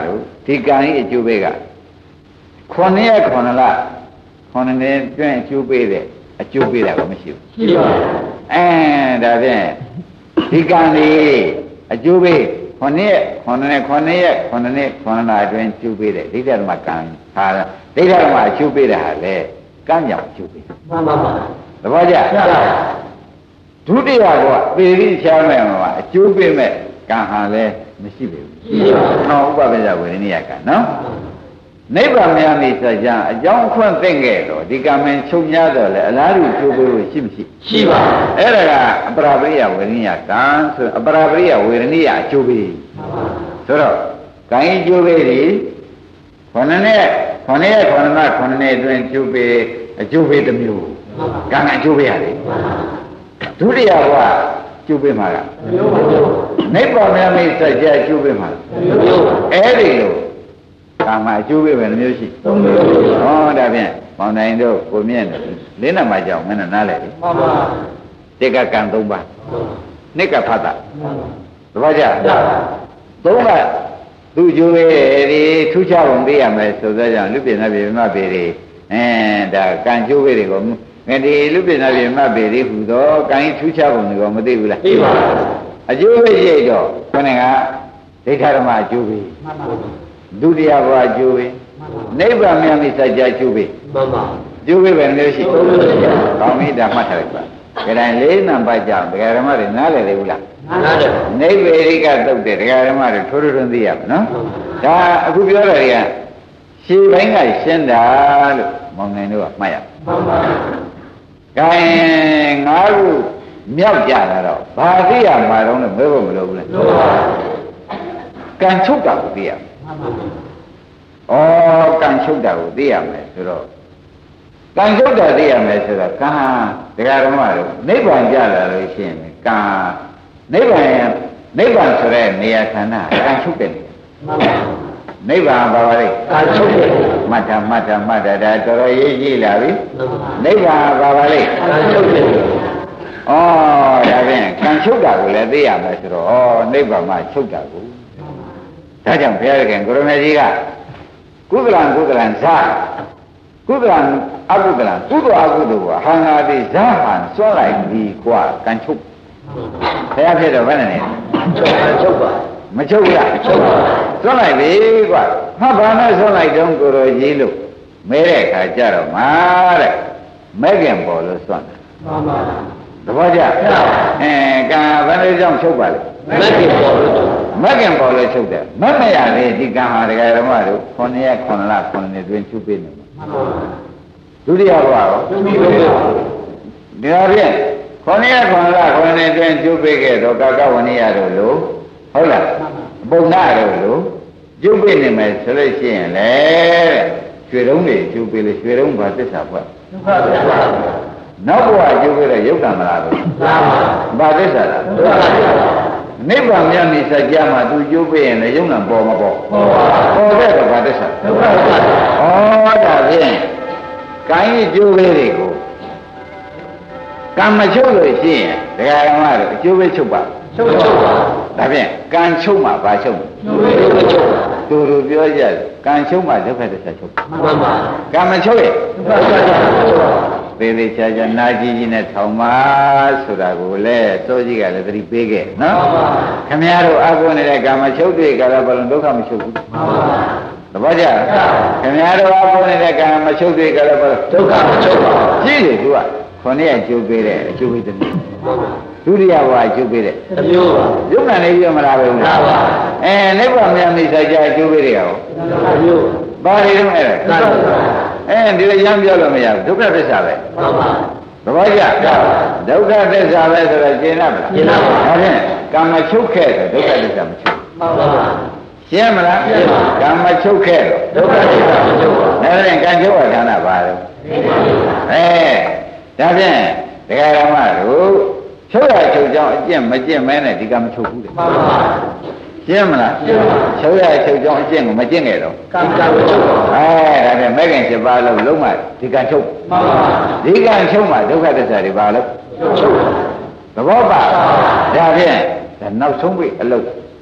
ဒီကံကြီးအကျိုးပေးကခုနှစ်ရက်ခုနှစ်လခုနှစ်နှစ်တွင်အကျိုးပေးတဲ့အကျိုးပေးတာကမရှိဘူးရှိပါဘူးအဲဒါဖြင့်ဒီကံကြီးအကျိုးပေးခုနှစ်ရက်ခုနှစ်နှစ်ခုနှစ်ရက်ခုနှစ်နှစ်ခုနှစ်လအတွင်းကျိုးပေးတဲ့ဒိဋ္ဌဓမ္မကံဟာဒိဋ္ဌဓမ္မအကျိုးပေးတာဟာလေကံကြောင့်အကျိုးပေးမှန်ပါပါသဘောကျဒုတိယကပေရိချာမဲ့မှာအကျိုးပေးမဲ့ကံဟာလည်းမရှိပေဘူးရှိပါဘူး။နော်ဥပပဇဝေရဏိယကံနော်နိဗ္ဗာန်များနေစကြအကြောင်းခွင့်သိခဲ့တော့ဒီကံမင်းချုပ်များတော့လေအလားတူကျိုးပေးလို့ရှိမရှိရှိပါဘူး။အဲ့ဒါကအပရာပရိယဝေရဏိယကံဆိုအပရာပရိယဝေရဏိယအကျိုးပေးဆိုတော့ကံကြီးကျိုးပေးဒီခொနနဲ့ခொနရဲ့ခொနမခொနနဲ့အတွင်းကျိုးပေးအကျိုးပေးတစ်မျိုးကံအကျိုးပေးရတယ်ဒုတိယကကျိုးပေးမှာကနိဗ္ဗာန်များမိတ်ဆက်ကြကျိုးပေးမှာအဲ့ဒီလိုကာမအကျိုးပေးပဲနှမျိုးရှိသုံးမျိုးဟောဒါဖြင့်မောင်နိုင်တို့ကိုမြင့်တို့လေးနံပါတ်ကြောင့်မင်းတို့နားလဲပြီမှန်ပါတိကကံသုံးပါးနှစ်ကဖတ်တာသဘောကျသုံးပါးသူကျိုးပေးဒီထူးခြားပုံသိရမယ်ဆိုတော့ကြောင့်လူပြည်နာပြည်မပေတွေအဲဒါကံကျိုးပေးတွေကိုငါဒီလူပြည်နာပြည်မပေတွေဟူတော့ကံထူးခြားပုံတွေကိုမသိဘူးလားသိပါဘူးအကျိုးပေးရတော့ခொနဲ့ကဒိဋ္ဌဓမ္မအကျိုးပေးမှန်ပါဒုတိယဘဝအကျိုးပေးနိဗ္ဗာန်မြတ်မိစัจ जा အကျိုးပေးမှန်ပါအကျိုးပေးပဲမျိုးရှိသုံးမျိုးရှိကောင်းပြီဒါမှတ်ထားလိုက်ပါဒါတိုင်းလေးနံပါတ်ကြောင့်ဒကာဓမ္မတွေနားလည်သေးဘူးလားနားလည်နိဗ္ဗေရိကတုတ်တဲ့ဒကာဓမ္မတွေထိုးထိုးထွန်းသိရမယ်နော်ဒါအခုပြောတာတွေကရှင်းပိုင်းကရှင်းတာလို့မောင်ငယ်တို့ကမှတ်ရမှန်ပါခိုင်းငါးခုမြောက်ကြတာတော့ဘာသိရမှာတော့လဲမဲဖို့မလိုဘူးလေလိုပါကံချုပ်တာကိုသိရမှန်ပါဩကံချုပ်တာကိုသိရမယ်ဆိုတော့ကံချုပ်တာသိရမယ်ဆိုတော့ကံဒကာဓမ္မတို့နိဗ္ဗာန်ကြလာလို့ရှိရင်ကံနိဗ္ဗာန်နိဗ္ဗာန်ဆိုတဲ့နေရာခန္ဓာကံချုပ်တဲ့နေရာမှန်ပါနိဗ္ဗာန်ဘာပါလဲကံချုပ်တဲ့မတ္ထမတ္ထမတ္ထဒါတော်တော်ရေးကြည့်လာပြီနိဗ္ဗာန်ဘာပါလဲကံချုပ်တဲ့ဩဒါဖြင့်ကံချုပ်တာကိုလည်းသိရမယ်ဆိုတော့ဩနိဗ္ဗာန်မှာချုပ်တာကိုဒါကြောင့်ဘုရားခင်ကိုရမေကြီးကကုသလံကုသလံဇာကုသလံအကုသလံကုသအကုသိုလ်ကဟံဃာတိဇာဟံစွန့်လိုက်ပြီกว่าကံချုပ်ဘုရားဖြစ်တော့ဘယ်နဲ့လဲချုပ်ပါမချုပ်ဘူးလားချုပ်ပါစွန့်လိုက်ပြီกว่าဟာဘာနဲ့စွန့်လိုက်တော့ကိုရောကြီးလို့မဲတဲ့အခါကျတော့မှာတဲ့မဲခင်ပေါ်လို့စွန့်တယ်မှန်ပါသဘောကျအဲကံဘယ်လိုကြောင့်ချုပ်ပါလဲမက္ကင်ပေါ်လို့မက္ကင်ပေါ်လို့ချုပ်တယ်မမရလေဒီကံဟာဒကာဓမ္မတို့ခုနှစ်ရက်ခုနှစ်လခုနှစ်နှစ်တွင်ချုပ်ပေးနေမှာဒုတိယဘဝရောချုပ်ပေးပါဒါဖြင့်ခုနှစ်ရက်ခုနှစ်လခုနှစ်နှစ်တွင်ချုပ်ပေးခဲ့တော့ကာကဝဏိယတို့လို့ဟုတ်လားပုံနာတို့လို့ချုပ်ပေးနေမယ်ဆိုလို့ရှိရင်လေရွှေတုံးတွေချုပ်ပေးလို့ရွှေတုံးဘာသစ္စာဖွဲ့ဒုက္ခသစ္စာနောက်ဘဝကျိုးခဲ့တဲ့ယုတ်တံမလားလို့ဘာသစ္စာလားဒုက္ခသစ္စာနိဗ္ဗာန်မြတ်နေစကြမှာသူကျိုးပေးရင်လည်းယုံနာပေါ်မပေါ်ပေါ်တဲ့တော့ဘာသစ္စာဒုက္ခသစ္စာဩဒါဖြင့်ကိုင်းကျိုးပေးတွေကိုကံမချုပ်လို့ရှိရင်ဒကာဓမ္မတို့အကျိုးပေးချုပ်ပါချုပ်ချုပ်ပါဒါဖြင့်ကံချုပ်မှာဘာချုပ်လဲဒုက္ခချုပ်ပါသူတို့ပြောကြကံချုပ်မှာဒုက္ခသစ္စာချုပ်မှန်ပါကံမချုပ်ရင်ဒုက္ခသစ္စာချုပ်ပါသေးသေးချာချာနာကြီးကြီးနဲ့ထောင်ပါဆိုတာကိုလည်းစိုးကြီးကလည်းသတိပေးခဲ့နော်ခင်ဗျားတို့အကုနေတဲ့ကာမချုပ်တွေကလည်းဘယ်လိုဒုက္ခမချုပ်ဘူးမှန်ပါသဘောကျခင်ဗျားတို့အကုနေတဲ့ကာမချုပ်တွေကလည်းဘယ်လိုဒုက္ခမချုပ်ပါကြည့်လေသူကခொနည်းအကျိုးပေးတဲ့အကျိုးပေးတဲ့ဒုတိယဘဝအကျိုးပေးတဲ့တစ်မျိုးပါယုံနာနေပြမလားပဲဟုတ်လားအဲနိဗ္ဗာန်မြတ်မိဆိုင်ကြအကျိုးပေးတဲ့ရောတစ်မျိုးဘာတွေတော့အဲ့ဒါအဲဒီလိုရမ်းပြောလို့မရဘူးဒုက္ခသစ္စာပဲမှန်ပါသဘောကျဒုက္ခသစ္စာပဲဆိုတော့ရှင်းရမလားရှင်းပါပါဒါဖြင့်ကာမချုပ်ခဲ့တယ်ဒုက္ခသစ္စာမချုပ်မှန်ပါရှင်းမလားရှင်းပါကာမချုပ်ခဲ့တယ်ဒုက္ခသစ္စာမချုပ်ပါဒါဖြင့်ကံချုပ်ဝဌာနပါတော့အဲဒါဖြင့်ဒကာရမတို့ချုပ်ရချုပ်ကြောင်းအကျင့်မကျင့်မဲနဲ့ဒီကမချုပ်ဘူးတဲ့မှန်ပါရှင်းမလားရှင်းပါချုပ်ရချုပ်ကြောင်းအကျင့်ကိုမကျင့်ခဲ့တော့ကံကံမချုပ်ပါအဲဒါဖြင့်မဲခင်七ပါးလုံးလုံးမှဒီကံချုပ်မှန်ပါဒီကံချုပ်မှဒုက္ခသစ္စာတွေပါလို့ချုပ်သဘောပါဒါဖြင့်ဒါနောက်ဆုံးပြီအလုပ်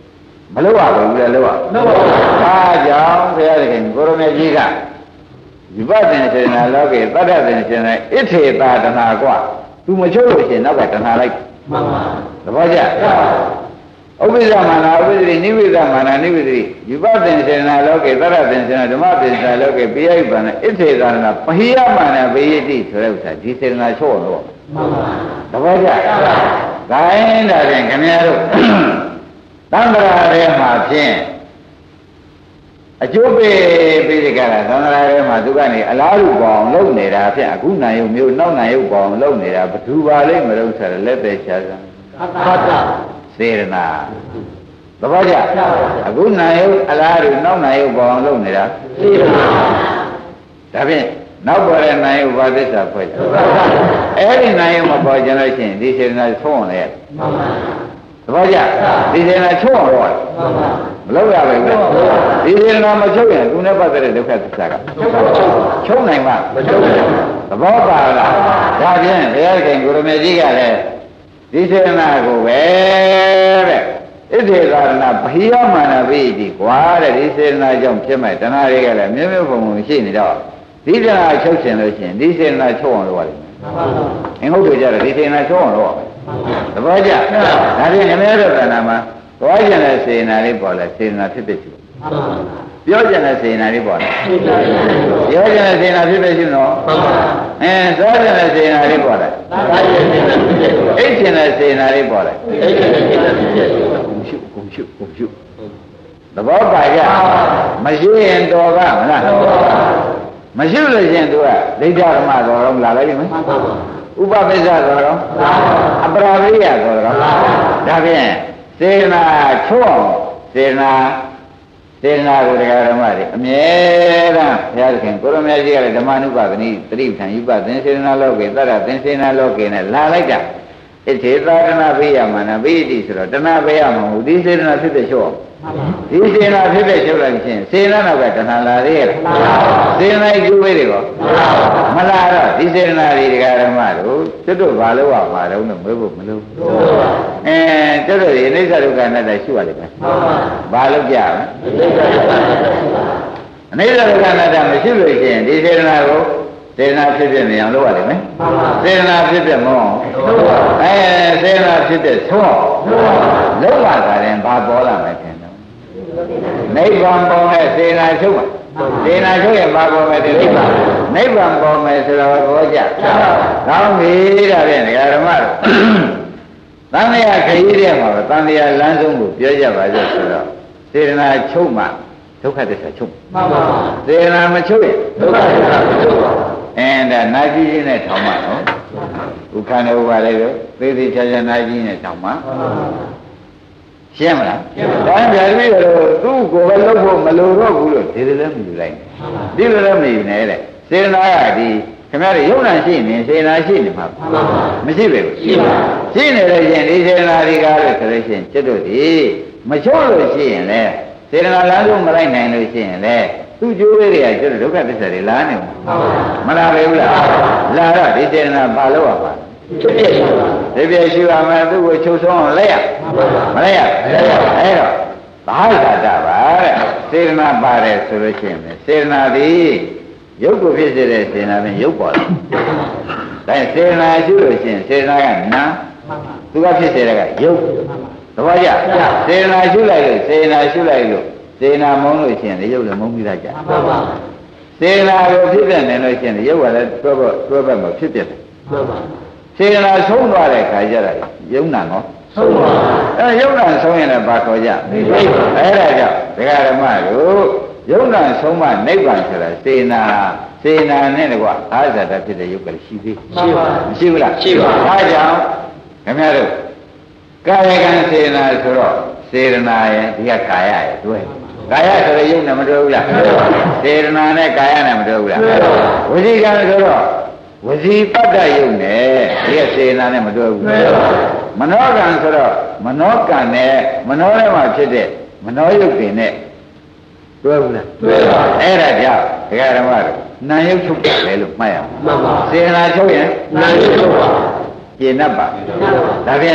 မလို့ရဘူးလေလို့ရဒါကြောင့်ဘုရားခင်ကိုရမေကြီးကဝိပဿနာစေနာလောကေသတ္တသင်စေနာဣထေတာတဏှာกว่าသူမချုပ်လို့ရှင်နောက်ကတဏှာလိုက်မှန်ပါသဘောကျဥပ္ပဇ္ဇမာနာဥပ္ပဇ္ဇိနိဝိဇ္ဇမာနာနိဝိဇ္ဇိဝိပဿနာစေနာလောကေသတ္တသင်စေနာဓမ္မသင်္ဆာလောကေပိယိပန္နဣထေတာတဏှာပဟိယမာနာပိယတိဆိုတဲ့ဥစ္စာဒီစေနာချုပ်တော့မှန်ပါသဘောကျဒါရင်ဒါဖြင့်ခင်ဗျားတို့သံဃာထဲမှာဖြင့်အကျိုးပေးပြီးဒီကရသံဃာထဲမှာသူကနေအလားတူပေါအောင်လုပ်နေတာဖြင့်အခုနိုင်ရုံမျိုးနောက်နိုင်ရုံပေါအောင်လုပ်နေတာဘသူပါလိမ့်မလို့ဆိုတော့လက်သေးချာစံဟုတ်ကဲ့စေရနာသဘောကျအခုနိုင်ရုံအလားတူနောက်နိုင်ရုံပေါအောင်လုပ်နေတာစေရနာဒါဖြင့်နောက်ပေါ်တဲ့နိုင်ရုံဘာသစ္စာဖွဲ့တယ်အဲ့ဒီနိုင်ရုံမပေါ်ကြလို့ရှိရင်ဒီစေရနာသုံးအောင်လေသဘောကျဒီစေနာချုပ်အောင်တော့မလုပ်ရပါဘူးဒီစေနာမချုပ်ရင်သူနဲ့ပတ်သက်တဲ့ဒုက္ခသစ္စာကချုပ်နိုင်မှာမချုပ်နိုင်သဘောပါလားဒါဖြင့်ဘုရားခင်ကိုရမေကြီးကလည်းဒီစေနာကိုပဲတဲ့ဣတိသာရဏဘိယမာနဝိတိကွာတဲ့ဒီစေနာကြောင့်ဖြစ်မဲ့တဏှာတွေကလည်းမျိုးမျိုးပုံပုံရှိနေတော့ဒီတဏှာချုပ်ရှင်လို့ရှိရင်ဒီစေနာချုပ်အောင်လုပ်ရတယ်အင်္ဂုတ္တကြတော့ဒီစေနာချုပ်အောင်လုပ်ရမယ်သဘောကျဒါဖြင့်အမေတို့ကဏ္ဍမှာသွားကျင်တဲ့စေနာလေးပေါ်လဲစေနာဖြစ်ဖြစ်ရှိပြောကျင်တဲ့စေနာလေးပေါ်လဲပြောကျင်တဲ့စေနာဖြစ်ဖြစ်ရှိနော်အဲသွားကျင်တဲ့စေနာလေးပေါ်လဲအိတ်ကျင်တဲ့စေနာလေးပေါ်လဲအိတ်ကျင်တဲ့စေနာဖြစ်ဖြစ်ကုန်ရှုကုန်ရှုကုန်ရှုသဘောပါကြမရှိရင်တော်ကမလားမရှိလို့ရှင်သူကဒိဋ္ဌဓမ္မတော်တော့လာလိုက်ပြီမဥပပိစ္ဆတော်တော့အပရာဝိယတော်တော့ဒါဖြင့်စေနာချုံစေနာစေနာကိုတရားဓမ္မတွေအမြဲတမ်းဘုရားသခင်ကိုရမကြီးကလည်းဓမ္မနုပါဒနိသတိပဋ္ဌာန်ယူပသင်္စေနာလောကေသတ္တသင်္စေနာလောကေနဲ့လာလိုက်တာဣထေသာတနာဘေယမာနဘေတိဆိုတော့တဏဘေယမဟုတ်ဒီစေနာဖြစ်တဲ့ချုပ်ဒီစေနာဖြစ်တဲ့ချုပ်လိုက်ချင်းစေနာနောက်ကတဏလာသေးရဲ့စေနာကျိုးလေးတွေကောမလာတော့ဒီစေနာတွေတရားဓမ္မတို့ကျွတ်တို့ဘာလို့ရမှာတော့မွေးဖို့မလို့အဲကျွတ်တို့ဒီအိဋ္ဌဒုက္ခအနတ္တရှိရလိမ့်မယ်ဘာလို့ကြမလဲအနိစ္စဒုက္ခအနတ္တမရှိလို့ရှိရင်ဒီစေနာကိုစေနာဖြစ်ဖြစ်နေအောင်လုပ်ရလိမ့်မယ်စေနာဖြစ်ဖြစ်မဟုတ်အဲစေနာဖြစ်ဖြစ်သုံးလုံးဝတာရင်ဘာပေါ်လာမယ်ထင်တော့နိဗ္ဗာန်ပေါ်မဲ့စေနာချုပ်ပါစေနာချုပ်ရင်ဘာပေါ်မဲ့နိဗ္ဗာန်နိဗ္ဗာန်ပေါ်မဲ့ဆိုတော့ဘောကြကောင်းပြီဒါဖြင့်ဓမ္မတို့သံဃာခရီးတဲ့မှာသံဃာလမ်းဆုံးကိုပြောကြပါစို့ဆိုတော့စေနာချုပ်မှဒုက္ခသစ္စာချုပ်မှန်ပါစေနာမချုပ်ရင်ဒုက္ခသစ္စာမချုပ်ပါအဲဒါနာကြီးကြီးနဲ့ထောင်မှာနော်ဥက္ခဏဥပါလေတော့သေသေးချာချာနာကြီးနဲ့ထောင်မှာရှင်းမလားဒါကြပြီတော့သူ့ကိုယ်ပဲလုပ်ဖို့မလိုတော့ဘူးလို့ဒီလိုလည်းမယူလိုက်ဒီလိုလည်းမယူနဲ့တဲ့စေနာကဒီခင်ဗျားတို့ယုံနာရှိနေစေနာရှိနေမှာမရှိပဲရှိပါရှိနေလို့ရှင်ဒီစေနာဒီကားလို့ဆိုလို့ရှင်ကျွတ်တို့ဒီမချိုးလို့ရှိရင်လည်းစေနာလမ်းဆုံးမလိုက်နိုင်လို့ရှိရင်လည်းသူ့ကျိုးလေးတွေကကျွတ်ဒုက္ခသစ္စာတွေလာနေမှာမလားပဲဘူးလားလာတော့ဒီစေနာဘာလို့ရပါဖြစ်ဖြစ်ရှိပါဒီပြည့်ရှိပါမယ်သူ့ကိုချုပ်ဆုံးအောင်လက်ရမလက်ရအဲ့တော့ဘာသာတာပါတဲ့စေနာပါတယ်ဆိုလို့ရှိရင်စေနာသည်ရုပ်ကိုဖြစ်စေတဲ့စေနာပြင်ရုပ်ပေါ်လာဒါစေနာရှိလို့ရှိရင်စေနာကနာသူကဖြစ်စေတဲ့ကရုပ်သဘောကျစေနာရှိလိုက်လို့စေနာရှိလိုက်လို့စေနာမုန်းလို့ရှိရင်ရုပ်လည်းမုန်းပြီးသားကြစေနာကိုဖြစ်ပြနေလို့ရှိရင်ရုပ်ကလည်းတွဲဖို့တွဲဘက်မှာဖြစ်ပြတယ်စေနာဆုံးသွားတဲ့ခါကျတော့ယုံနာနော်ဆုံးပါအဲယုံနာဆုံးရင်လည်းဘာခေါ်ကြအဲ့ဒါကြောင့်ဒကာဓမ္မတို့ယုံနာဆုံးမှနိဗ္ဗာန်ဆိုတာစေနာစေနာနဲ့တကွာအာဇာတဖြစ်တဲ့ယုတ်ကလည်းရှိသေးရှိပါမရှိဘူးလားရှိပါဒါကြောင့်ခင်ဗျားတို့ကာယကံစေနာဆိုတော့စေရနာရဲ့ဒီကကာယရဲ့တွဲကာယဆိုတဲ့ယုတ်နဲ့မတွဲဘူးလားစေရနာနဲ့ကာယနဲ့မတွဲဘူးလားဝစီကံဆိုတော့ဝစီပတ္တယုတ်နဲ့ဒီကစေနာနဲ့မတွဲဘူးမနောကံဆိုတော့မနောကံနဲ့မနောထဲမှာဖြစ်တဲ့မနောယုတ်တွေနဲ့တွဲဘူးလားတွဲပါအဲ့ဒါကြောင့်ဒကာဓမ္မတို့နာယုတ်ချုပ်တယ်လေလို့မှတ်ရအောင်မှန်ပါစေနာချုပ်ရင်နာယုတ်ချုပ်ပါကျင့်တတ်ပါဒါဖြင့်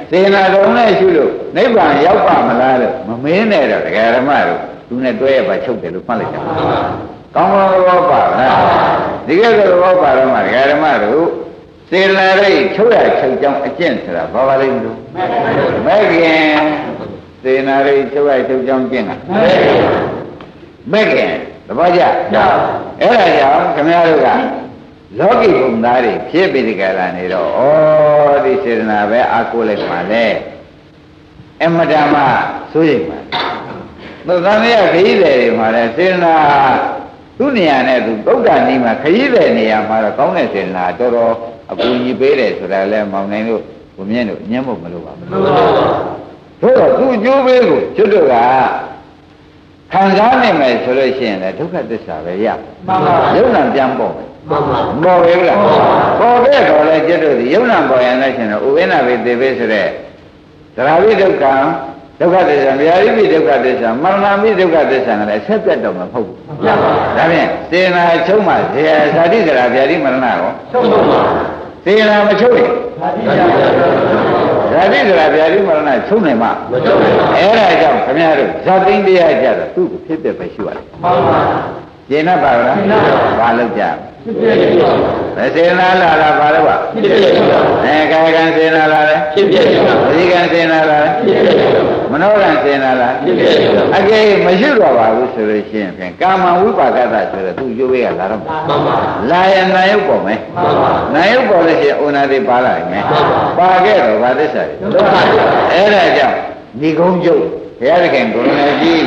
စေနာတော်နဲ့ရှုလို့နိဗ္ဗာန်ရောက်ပါမလားလို့မမင်းနဲ့တော့ဒကာဓမ္မတို့သူနဲ့တွဲရပါချုပ်တယ်လို့မှတ်လိုက်ကြပါကောင်းကောင်းဘောပါလားဒီကဲကတော့ဘောပါတော့မှဒကာဓမ္မတို့စေနာရိတ်ချုပ်ရချုပ်ကြောင်းအကျင့်ဆိုတာဘာပါလိမ့်မလို့မဲ့ခင်စေနာရိတ်ချုပ်ရချုပ်ကြောင်းကျင့်တာမဲ့ခင်သဘောကျအဲ့ဒါကြောင့်ခင်ဗျားတို့ကလောကီဘုံသားတွေဖြစ်ပြီးဒီကလာနေတော့ဩဒီစေတနာပဲအာကိုလိုက်ပါလေအမတမစိုးရိမ်ပါသုသံရခရီးတယ်တွေမှာလဲစေတနာသူ့နေရာနဲ့သူသုဒ္ဓနီးမှာခရီးတယ်နေရာမှာတော့ကောင်းတဲ့စေတနာတော်တော်အကူကြီးပေးတယ်ဆိုတာလဲမောင်နိုင်တို့ဘုမြင့်တို့ညှက်ဖို့မလိုပါဘူးတို့တော့သူ့အကျိုးပေးကိုကျွတ်တို့ကခံစားနိုင်မယ်ဆိုလို့ရှိရင်လည်းဒုက္ခသစ္စာပဲရမှန်ပါယုံနာပြန်ပေါ့မှန်ပါပေါ်ပဲလားပေါ်ခဲ့တော့လဲကျွတ်တို့ဒီယုံနာပေါ်ရင်လည်းရှင်တော့ဥပိ္ပနာပဲသေပဲဆိုတဲ့သရဝိဒုက္ခဒုက္ခသစ္စာဗျာတိပိဒုက္ခသစ္စာမရဏမိဒုက္ခသစ္စာကလည်းဆက်ပြတ်တော့မှာမဟုတ်ဘူးမှန်ပါဒါဖြင့်စေနာချုပ်မှဇေယဇာတိကရာဗျာတိမရဏရောချုပ်တော့ပါစေနာမချုပ်ရင်ဇာတိကရာဇာတိကရာဗျာတိမရဏချုပ်နိုင်မှာမချုပ်နိုင်ပါအဲ့ဒါကြောင့်ခင်ဗျားတို့ဇာတိတရားကြတော့သူ့ကိုဖြစ်တဲ့ပဲရှိရတယ်မှန်ပါရှင်းတ်ပါလားဘာလို့ကြဖြစ်ဖြစ်ရှိပါဘယ်စေနာလာလားဘာလို့ပါဖြစ်ဖြစ်ရှိပါအဲကာယကံစေနာလာလဲဖြစ်ဖြစ်ရှိပါဝိကံစေနာလာလဲဖြစ်ဖြစ်ရှိပါမနောကံစေနာလာဖြစ်ဖြစ်ရှိပါအကယ်မရှိတော့ပါဘူးဆိုလို့ရှိရင်ဖြင့်ကာမဝိပါကတဆိုတော့သူ့ရိုးဝေးကလာတော့မှန်ပါလာရင်နာယုတ်ပေါ်မယ်မှန်ပါနာယုတ်ပေါ်လို့ရှိရင်ဩနာတိပါလာမယ်မှန်ပါပါခဲ့တော့ဘာသစ္စာလဲဒုက္ခအဲ့ဒါကြောင့်ဒီကုန်းကျုပ်ဘုရားသခင်ကိုယ်တော်ကြီး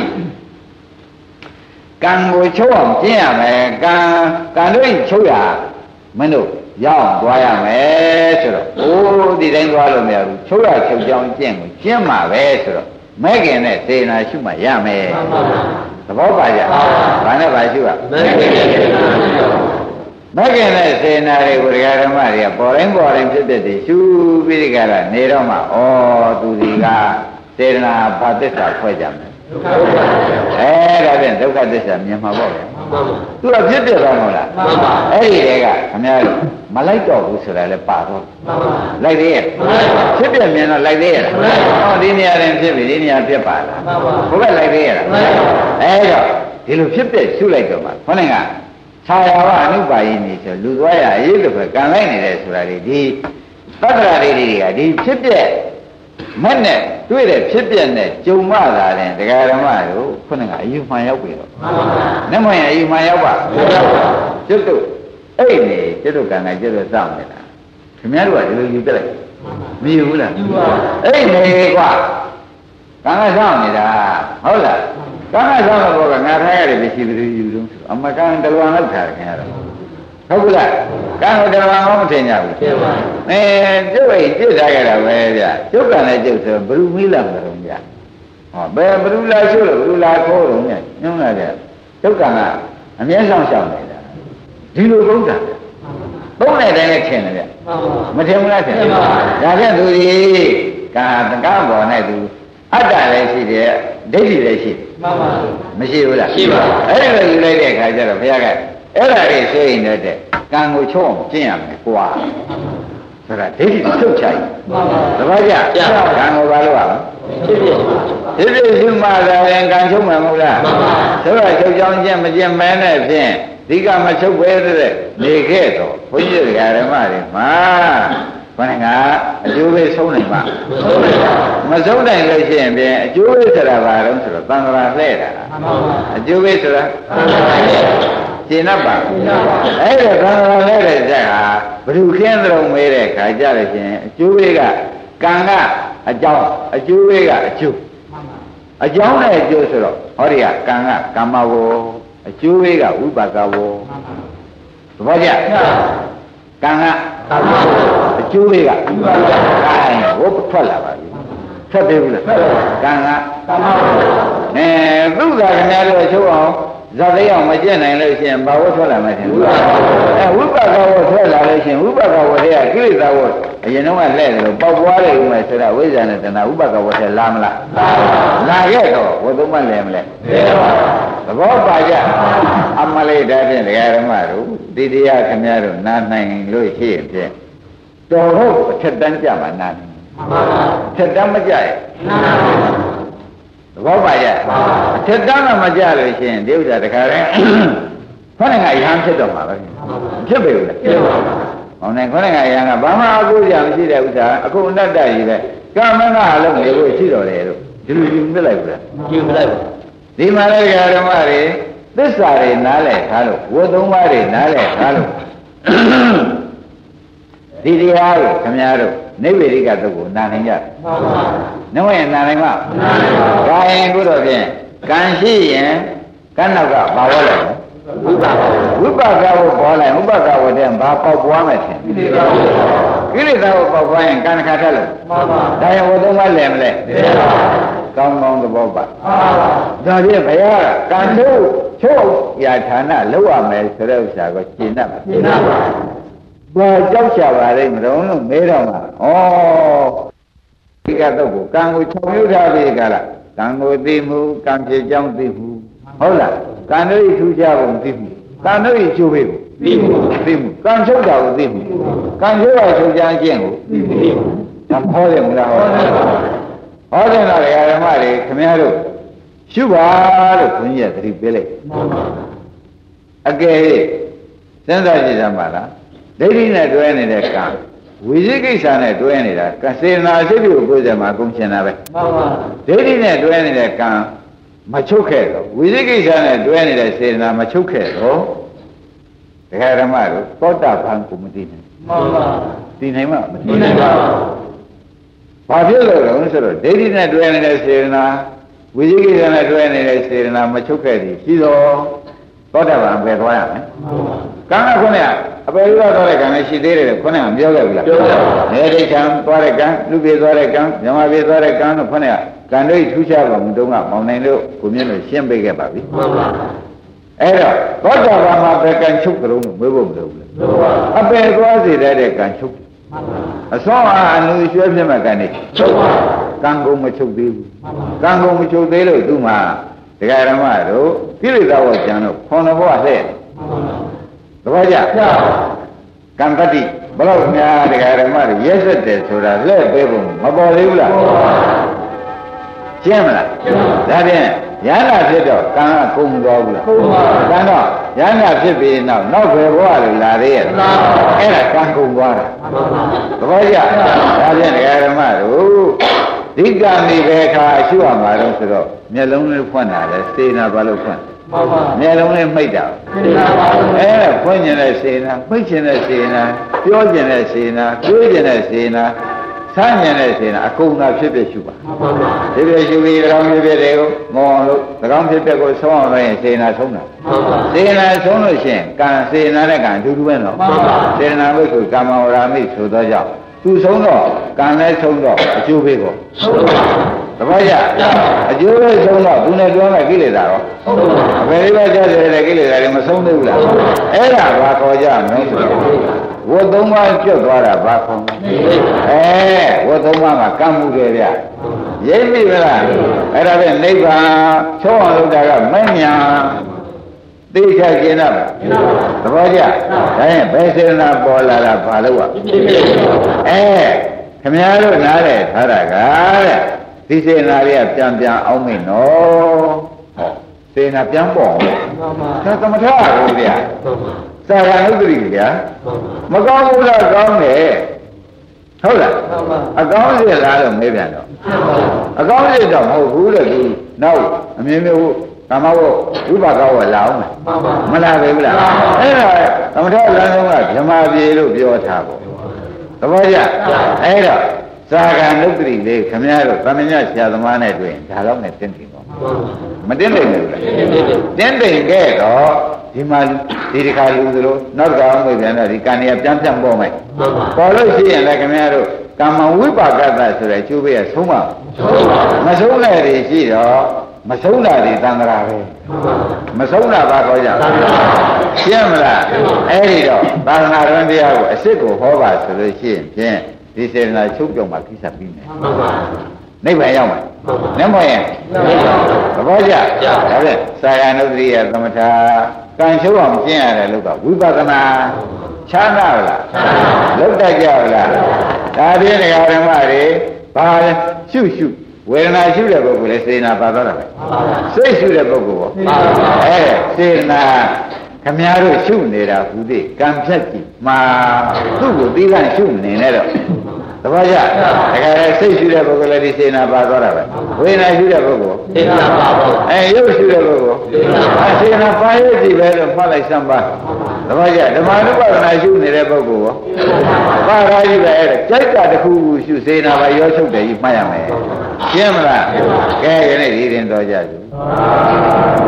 ကံကိုချုပ်အောင်ကျင့်ရမယ်ကံကံတို့ချုပ်ရမင်းတို့ရောက်သွားရမယ်ဆိုတော့အိုးဒီတိုင်းသွားလို့မရဘူးချုပ်ရချုပ်ကြောင်းကျင့်ကိုကျင့်မှာပဲဆိုတော့မဲခင်နဲ့စေနာရှုမှရမယ်သဘောပါကြဘာနဲ့ပါရှုရမဲခင်နဲ့စေနာရှုမဲခင်နဲ့စေနာတွေကိုဒကာဓမ္မတွေကပေါ်တိုင်းပေါ်တိုင်းဖြစ်တဲ့တည်းရှုပြီးဒီကရနေတော့မှဩသူဒီကစေနာဘာသစ္စာဖွဲ့ကြမယ်အဲဒါဖြင့်ဒုက္ခသစ္စာမြင်မှာပေါ့လေသူကဖြစ်ပြသွားမလားအဲ့ဒီတည်းကခမည်းတော်မလိုက်တော့ဘူးဆိုတာလည်းပါတော့လိုက်သေးရဲ့ဖြစ်ပြမြင်တော့လိုက်သေးရဲ့ဟောဒီနေရာရင်ဖြစ်ပြီဒီနေရာဖြစ်ပါလားဘုရားလိုက်သေးရဲ့အဲ့တော့ဒီလိုဖြစ်ပြရှုလိုက်တော့မှခေါင်းကခြာယာဝအနုပါယိနေဆိုလူသွားရအရေးတစ်ဖက်ကံလိုက်နေတယ်ဆိုတာဒီသတ္တရာလေးတွေကဒီဖြစ်ပြမက်နဲ့တွေ့တဲ့ဖြစ်ပြနဲ့ကြုံမှလာတယ်ဒကာဓမ္မတို့ခုနကအယူမှန်ရောက်ပြီတော့မှန်ပါဘူးနမယအယူမှန်ရောက်ပါကျွတ်တို့အဲ့နေကျွတ်တို့ကံကကျွတ်တို့စောင့်နေတာခင်ဗျားတို့ကဒီလိုယူပြလိုက်မယူဘူးလားအဲ့နေကွာကံကစောင့်နေတာဟုတ်လားကံကစောင့်တော့ကငါထားရတယ်မရှိဘူးယူတော့အမကန်တလွန်လောက်ထားတယ်ခင်ဗျားတို့ဟုတ်ကလားကံကိုတလွန်အောင်မထင်ကြဘူးဖြစ်ပါအဲကျုပ်အိပြစ်ထားကြတာပဲဗျကျုပ်ကလည်းကျုပ်ဆိုဘလူမီးလာမလို့ဗျဟောဘယ်ဘလူလာရှုလို့ဘလူလာခိုးတော့ညညွှန်းလာကြကျုပ်ကအမြဲဆောင်ရှောင်နေတာဒီလိုကုန်တာသုံးတဲ့တိုင်းနဲ့ထင်တယ်ဗျမထင်ဘူးလားထင်တယ်ဒါဖြင့်သူဒီကာတကားပေါ်နဲ့သူအတ္တလည်းရှိတယ်ဒိဋ္ဌိလည်းရှိတယ်မှန်ပါမရှိဘူးလားရှိပါအဲ့ဒီလိုယူလိုက်တဲ့အခါကျတော့ဘုရားကအဲ့ဒါလေးဆိုရင်တော့ကံကိုချုံအောင်ကျင့်ရမယ်ကွာဆိုတာဒိဋ္ဌိထုတ်ချိုက်သဘောကျကံကိုဘာလို့ရမလဲဖြစ်ဖြစ်ဖြစ်ဖြစ်ရှိမှသာရင်ကံချုပ်မှာမဟုတ်လားဆိုတော့ချုပ်ကြောင်းကျင့်မကျင့်မဲနဲ့ဖြင့်ဒီကမချုပ်ပဲတဲ့နေခဲ့တော့ဘုန်းကြီးတွေကဓမ္မတွေမှာခொနကအကျိုးပဲဆုံးနိုင်မှာမဆုံးနိုင်လို့ရှိရင်ဖြင့်အကျိုးပဲဆိုတာဘာလို့ဆိုတော့သံဃာလှဲ့တာအကျိုးပဲဆိုတာသံဃာလှဲ့ရှင်းတော့ပါအဲ့ဒါသံဃာလှဲ့တဲ့ဇက်ကဘ누구ခင်းတော်မဲတဲ့ခါကြလို့ရှိရင်အကျိုးပဲကကံကအကြောင်းအကျိုးပဲကအကျိုးအကြောင်းနဲ့အကျိုးဆိုတော့ဟောဒီကကံကကမ္မဝေါအကျိုးပဲကဝိပါကဝေါသဘောကျကံကကမ္မဝေါအကျိုးပဲကဝိပါကအဲဝေါထွက်လာပါပြီထွက်ပြီဘူးလားကံကကမ္မဝေါအဲသုဒ္ဓခင်ဗျားတို့ချုပ်အောင်ဇာတိအောင်မကျင့်နိုင်လို့ရှိရင်ဘာဝထွက်လာမှထင်ဘူးအဲဝိပါကဝထွက်လာလို့ရှိရင်ဝိပါကဝတွေကကိလေသာဝအရင်တော့ကလှဲ့တယ်လို့ပေါက်ပွားတယ်ဥမဲ့ဆိုတော့ဝိဇ္ဇာနဲ့တဏှာဝိပါကဝထဲလာမလားလာခဲ့တော့ဝသုံးမလဲမလဲသဘောပါကြအမလေးဒါဖြင့်ဒကာဓမ္မတို့ဒီတရားခင်ဗျားတို့နားနိုင်လို့ရှိရင်ဖြင့်တော်ဟုတ်အထက်တန်းကြမှာနားနိုင်ထက်တမ်းမကြရဲ့သဘောပါရဲ့ထက်တမ်းမကြလို့ရှိရင်ဒီဥစ္စာတခါတည်းခေါင်းငါရဟန်းဖြစ်တော့မှာပဲဖြစ်ပေဘူးလားဖြစ်ပါဘူး။ဟောနေခေါင်းငါရဟန်းကဘာမှအကူကြမရှိတဲ့ဥစ္စာအခုအနတ္တကြီးပဲကာမငါအလုံးလေးကိုရှိတော်တယ်လို့ဒီလိုယူမလိုက်ဘူးလားယူမလိုက်ဘူး။ဒီမှာလည်းဓမ္မတွေသစ္စာတွေနားလည်ထားလို့ဝတ်သုံးပါးတွေနားလည်ထားလို့ဒီတရားကိုခင်ဗျားတို့နိဗ္ဗေရိကသုတ်ကိုနာနိုင်ကြမှန်ပါဘူး။နှုတ်ရင်နာနိုင်မှာနာနိုင်ပါဘူး။ဒါရင်ကိုတော့ဖြင့်ကံရှိရင်ကံနောက်ကဘာဝလဲဝိပါကဝိပါကကိုပေါ်လိုက်ဝိပါကဝတ္တံဘာပေါက်ပွားမယ်ထင်ကိလေသာကိုပေါက်ပွားရင်ကံခါထက်လို့မှန်ပါဒါရင်ဝတ္တမလဲမလဲကောင်းကောင်းသဘောပါဒါဖြင့်ဘုရားကကံတို့ချုပ်ရာဌာနလောက်ရမယ်ဆိုတဲ့ဥစ္စာကိုရှင်းတတ်ပါရှင်းတတ်ပါဘာကြောက်ချပါလိမ့်မလို့လို့မဲတော့မှာဩဒီကတော့ကိုကံကိုချုပ်မြုပ်ထားပြီကလားကံကိုသိမှုကံဖြစ်ကြောင်းသိမှုဟုတ်လားကံတို့ဤထူးခြားပုံသိမှုကံတို့ဤကျိုးပေးကိုသိမှုသိမှုကံချုပ်တာကိုသိမှုကံချုပ်တာချုပ်ကြခြင်းကိုသိမှုဒါဟောတယ်မလားဟောတယ်ဟောတယ်လားဓမ္မတွေခင်ဗျားတို့ရှုပါလို့ခွန်ကြီးကသတိပေးလိုက်အကယ်စဉ်းစားကြည့်ကြပါလားဒိဋ္ဌိနဲ့တွဲနေတဲ့ကံဝိသိကိစ္စနဲ့တွဲနေတာကစေနာစိတ်ကိုကိုယ်စမှာကုန်ရှင်တာပဲမှန်ပါဒိဋ္ဌိနဲ့တွဲနေတဲ့ကံမချုပ်ခဲ့တော့ဝိသိကိစ္စနဲ့တွဲနေတဲ့စေနာမချုပ်ခဲ့တော့ဒကာဓမ္မတို့သောတာပန်ကိုမသိနိုင်မှန်ပါသိနိုင်မှာမသိနိုင်ပါဘူးဘာဖြစ်လို့လဲဆိုတော့ဒိဋ္ဌိနဲ့တွဲနေတဲ့စေနာဝိသိကိစ္စနဲ့တွဲနေတဲ့စေနာမချုပ်ခဲ့သည်ရှိတော့သောတာပန်ပဲသွားရမယ်ကံကခုနကအပေရသွားတဲ့ကံလည်းရှိသေးတယ်ခုနကပြောခဲ့ပြီလားပြောခဲ့ပါဘူးနေဒိဋ္ဌံသွားတဲ့ကံလူပြေသွားတဲ့ကံမြမပြေသွားတဲ့ကံတို့ခုနကကံတို့ထူးခြားပါမှုတုံးကမောင်နိုင်လို့ကိုမြင့်တို့ရှင်းပေးခဲ့ပါပြီမှန်ပါအဲ့တော့သောတာပန်မှာပဲကံချုပ်ကြလို့မွေးဖို့မလိုဘူးလေမှန်ပါအပေသွားစေတဲ့ကံချုပ်မှန်ပါအစောအားအနုရွှဲပြမဲ့ကံနေချုပ်ပါကံကုန်မချုပ်သေးဘူးကံကုန်မချုပ်သေးလို့သူ့မှာဒကာရမတို့ကိလေသာဝကျန်တို့ခွန်တော်ဘဝလှဲ့သဘောကျကံတတိဘလို့များဒကာရမတွေရက်ဆက်တယ်ဆိုတာလှဲ့ပေးဖို့မပေါ်သေးဘူးလားရှင်းမလားဒါဖြင့်ရဟနာဖြစ်တော့ကံကကုန်သွားဘူးလားကုန်ပါဘူးကံတော့ရဟနာဖြစ်ပြီးနောက်နောက်ဘယ်ဘဝလို့လာသေးရဲ့အဲ့ဒါကံကုန်သွားတာသဘောကျဒါဖြင့်ဒကာရမတို့ဒီကံဒီပဲခါရှုရမှာတော့ဆိုတော့မျက်လုံးလေးဖွင့်တာလေစေနာဘာလို့ဖွင့်မှန်ပါမျက်လုံးလေးမိတ်တာစေနာပါအဲဖွင့်ကျင်တဲ့စေနာမိတ်ကျင်တဲ့စေနာပြောကျင်တဲ့စေနာတွေးကျင်တဲ့စေနာဆန်းကျင်တဲ့စေနာအကုန်သာဖြစ်ဖြစ်ရှုပါမှန်ပါဖြစ်ဖြစ်ရှုပြီး၎င်းဖြစ်ဖြစ်တွေကိုငေါလို့၎င်းဖြစ်ဖြစ်ကိုဆုံးအောင်လို့ရင်စေနာဆုံးတာမှန်ပါစေနာဆုံးလို့ရှိရင်ကံစေနာနဲ့ကံအတူတူပဲနော်မှန်ပါစေနာဘိက္ခုကာမဝရမိဆိုသောကြောင့်သူဆုံးတော့ကံလည်းဆုံးတော့အကျိုးပေးကိုဆုံးပါသဘောကျအကျိုးပေးဆုံးတော့သူနဲ့ပြောမဲ့ကိလေသာတော့အပေလေးပဲကြားတဲ့ကိလေသာတွေမဆုံးသေးဘူးလားအဲ့ဒါဘာခေါ်ကြမလဲဆိုတော့ဝတ်သုံးပါးကျွတ်သွားတာဘာခေါ်အဲဝတ်သုံးပါးမှာကံမှုတွေဗျရိပ်ပြီလားအဲ့ဒါပဲနိဗ္ဗာန်ဆုံးအောင်လုပ်တာကမဉ္ဇဏ်သိချကျင်တော့သဘောကျဒါရင်ဘယ်စေနာပေါ်လာတာဘာလို့อ่ะအဲခမည်းတော်နားတဲ့ထားတာကတဲ့ဒီစေနာတွေကပြန်ပြန်အောင်မိနော်ဟောစေနာပြန်ပေါ်ဒါသမထကိုဗျာသာဂနုတ္တိဗျာမကောင်းဘူးလားကောင်းတယ်ဟုတ်လားအကောင်းစေလားလို့မေးပြန်တော့အကောင်းစေတော့မဟုတ်ဘူးလေသူနောက်အမြင်မျိုးကာမဝဝိပါကဝလာအောင်မလားပဲဘူးလားအဲ့ဒါသမထလမ်းဆုံးကဓမ္မပြေလို့ပြောထားပေါ့သဘောကျအဲ့တော့သာဂနုတ္တိလေးခမည်းတော်သမညဆရာသမားနဲ့တွေ့ရင်ဒါတော့နဲ့တင်းတင်ပေါ့မတင်းတိမ်ဘူးလားတင်းတိမ်ခဲ့တော့ဒီမှာဒီတစ်ခါလူသလိုနောက်တစ်ခါအောင်ပြန်တော့ဒီကံရပြန်ပြန်ပေါ်မယ်ပေါ်လို့ရှိရင်လည်းခမည်းတော်ကာမဝိပါကတဆိုတဲ့အကျိုးပေးရဆုံးမမဆုံးတဲ့တွေရှိတော့မဆုံးတာဒီသံဃာပဲမဆုံးတာဘာခေါ်ကြရှင်းမလားအဲ့ဒီတော့သာသနာ့တော်တရားကိုအစ်စ်ကိုဟောပါဆိုလို့ရှိရင်ဖြင့်ဒီစေနာချုပ်ပြောမှကိစ္စပြီးမယ်နိဗ္ဗာန်ရောက်မှာနမရင်သဘောကျဒါဖြင့်သာယနုတ္တိယသမထကံချုပ်အောင်ကျင့်ရတယ်လို့ကဝိပဿနာချမ်းသာလားလုတ်တတ်ကြလားဒါပြင်းတရားဓမ္မတွေဘာရှုရှုဝေဒနာရှုတဲ့ပုဂ္ဂိုလ်လည်းစေနာပါသွားတာပဲစိတ်ရှုတဲ့ပုဂ္ဂိုလ်ရောအဲစေနာခမည်းတော်ရှုနေတာဟူသည်ကံဖြတ်ကြည့်မှာသူ့ကိုသီးကရှုနေနဲ့တော့သဘောကျတကယ်စိတ်ရှုတဲ့ပုဂ္ဂိုလ်လည်းဒီစေနာပါသွားတာပဲဝေဒနာရှုတဲ့ပုဂ္ဂိုလ်စေနာပါပါအဲရုပ်ရှုတဲ့ပုဂ္ဂိုလ်စေနာပါရဲ့ဒီပဲလို့မှတ်လိုက်စမ်းပါသဘောကျဓမ္မနုပါဒနာရှုနေတဲ့ပုဂ္ဂိုလ်ရောပါရာကြီးပဲအဲ့ဒါကြိုက်တာတစ်ခုခုရှုစေနာပါရောချုပ်တယ်ကြီးမှတ်ရမယ်ရှင်းမလားကဲယနေ့ဒီရင်တော်ကြပြီ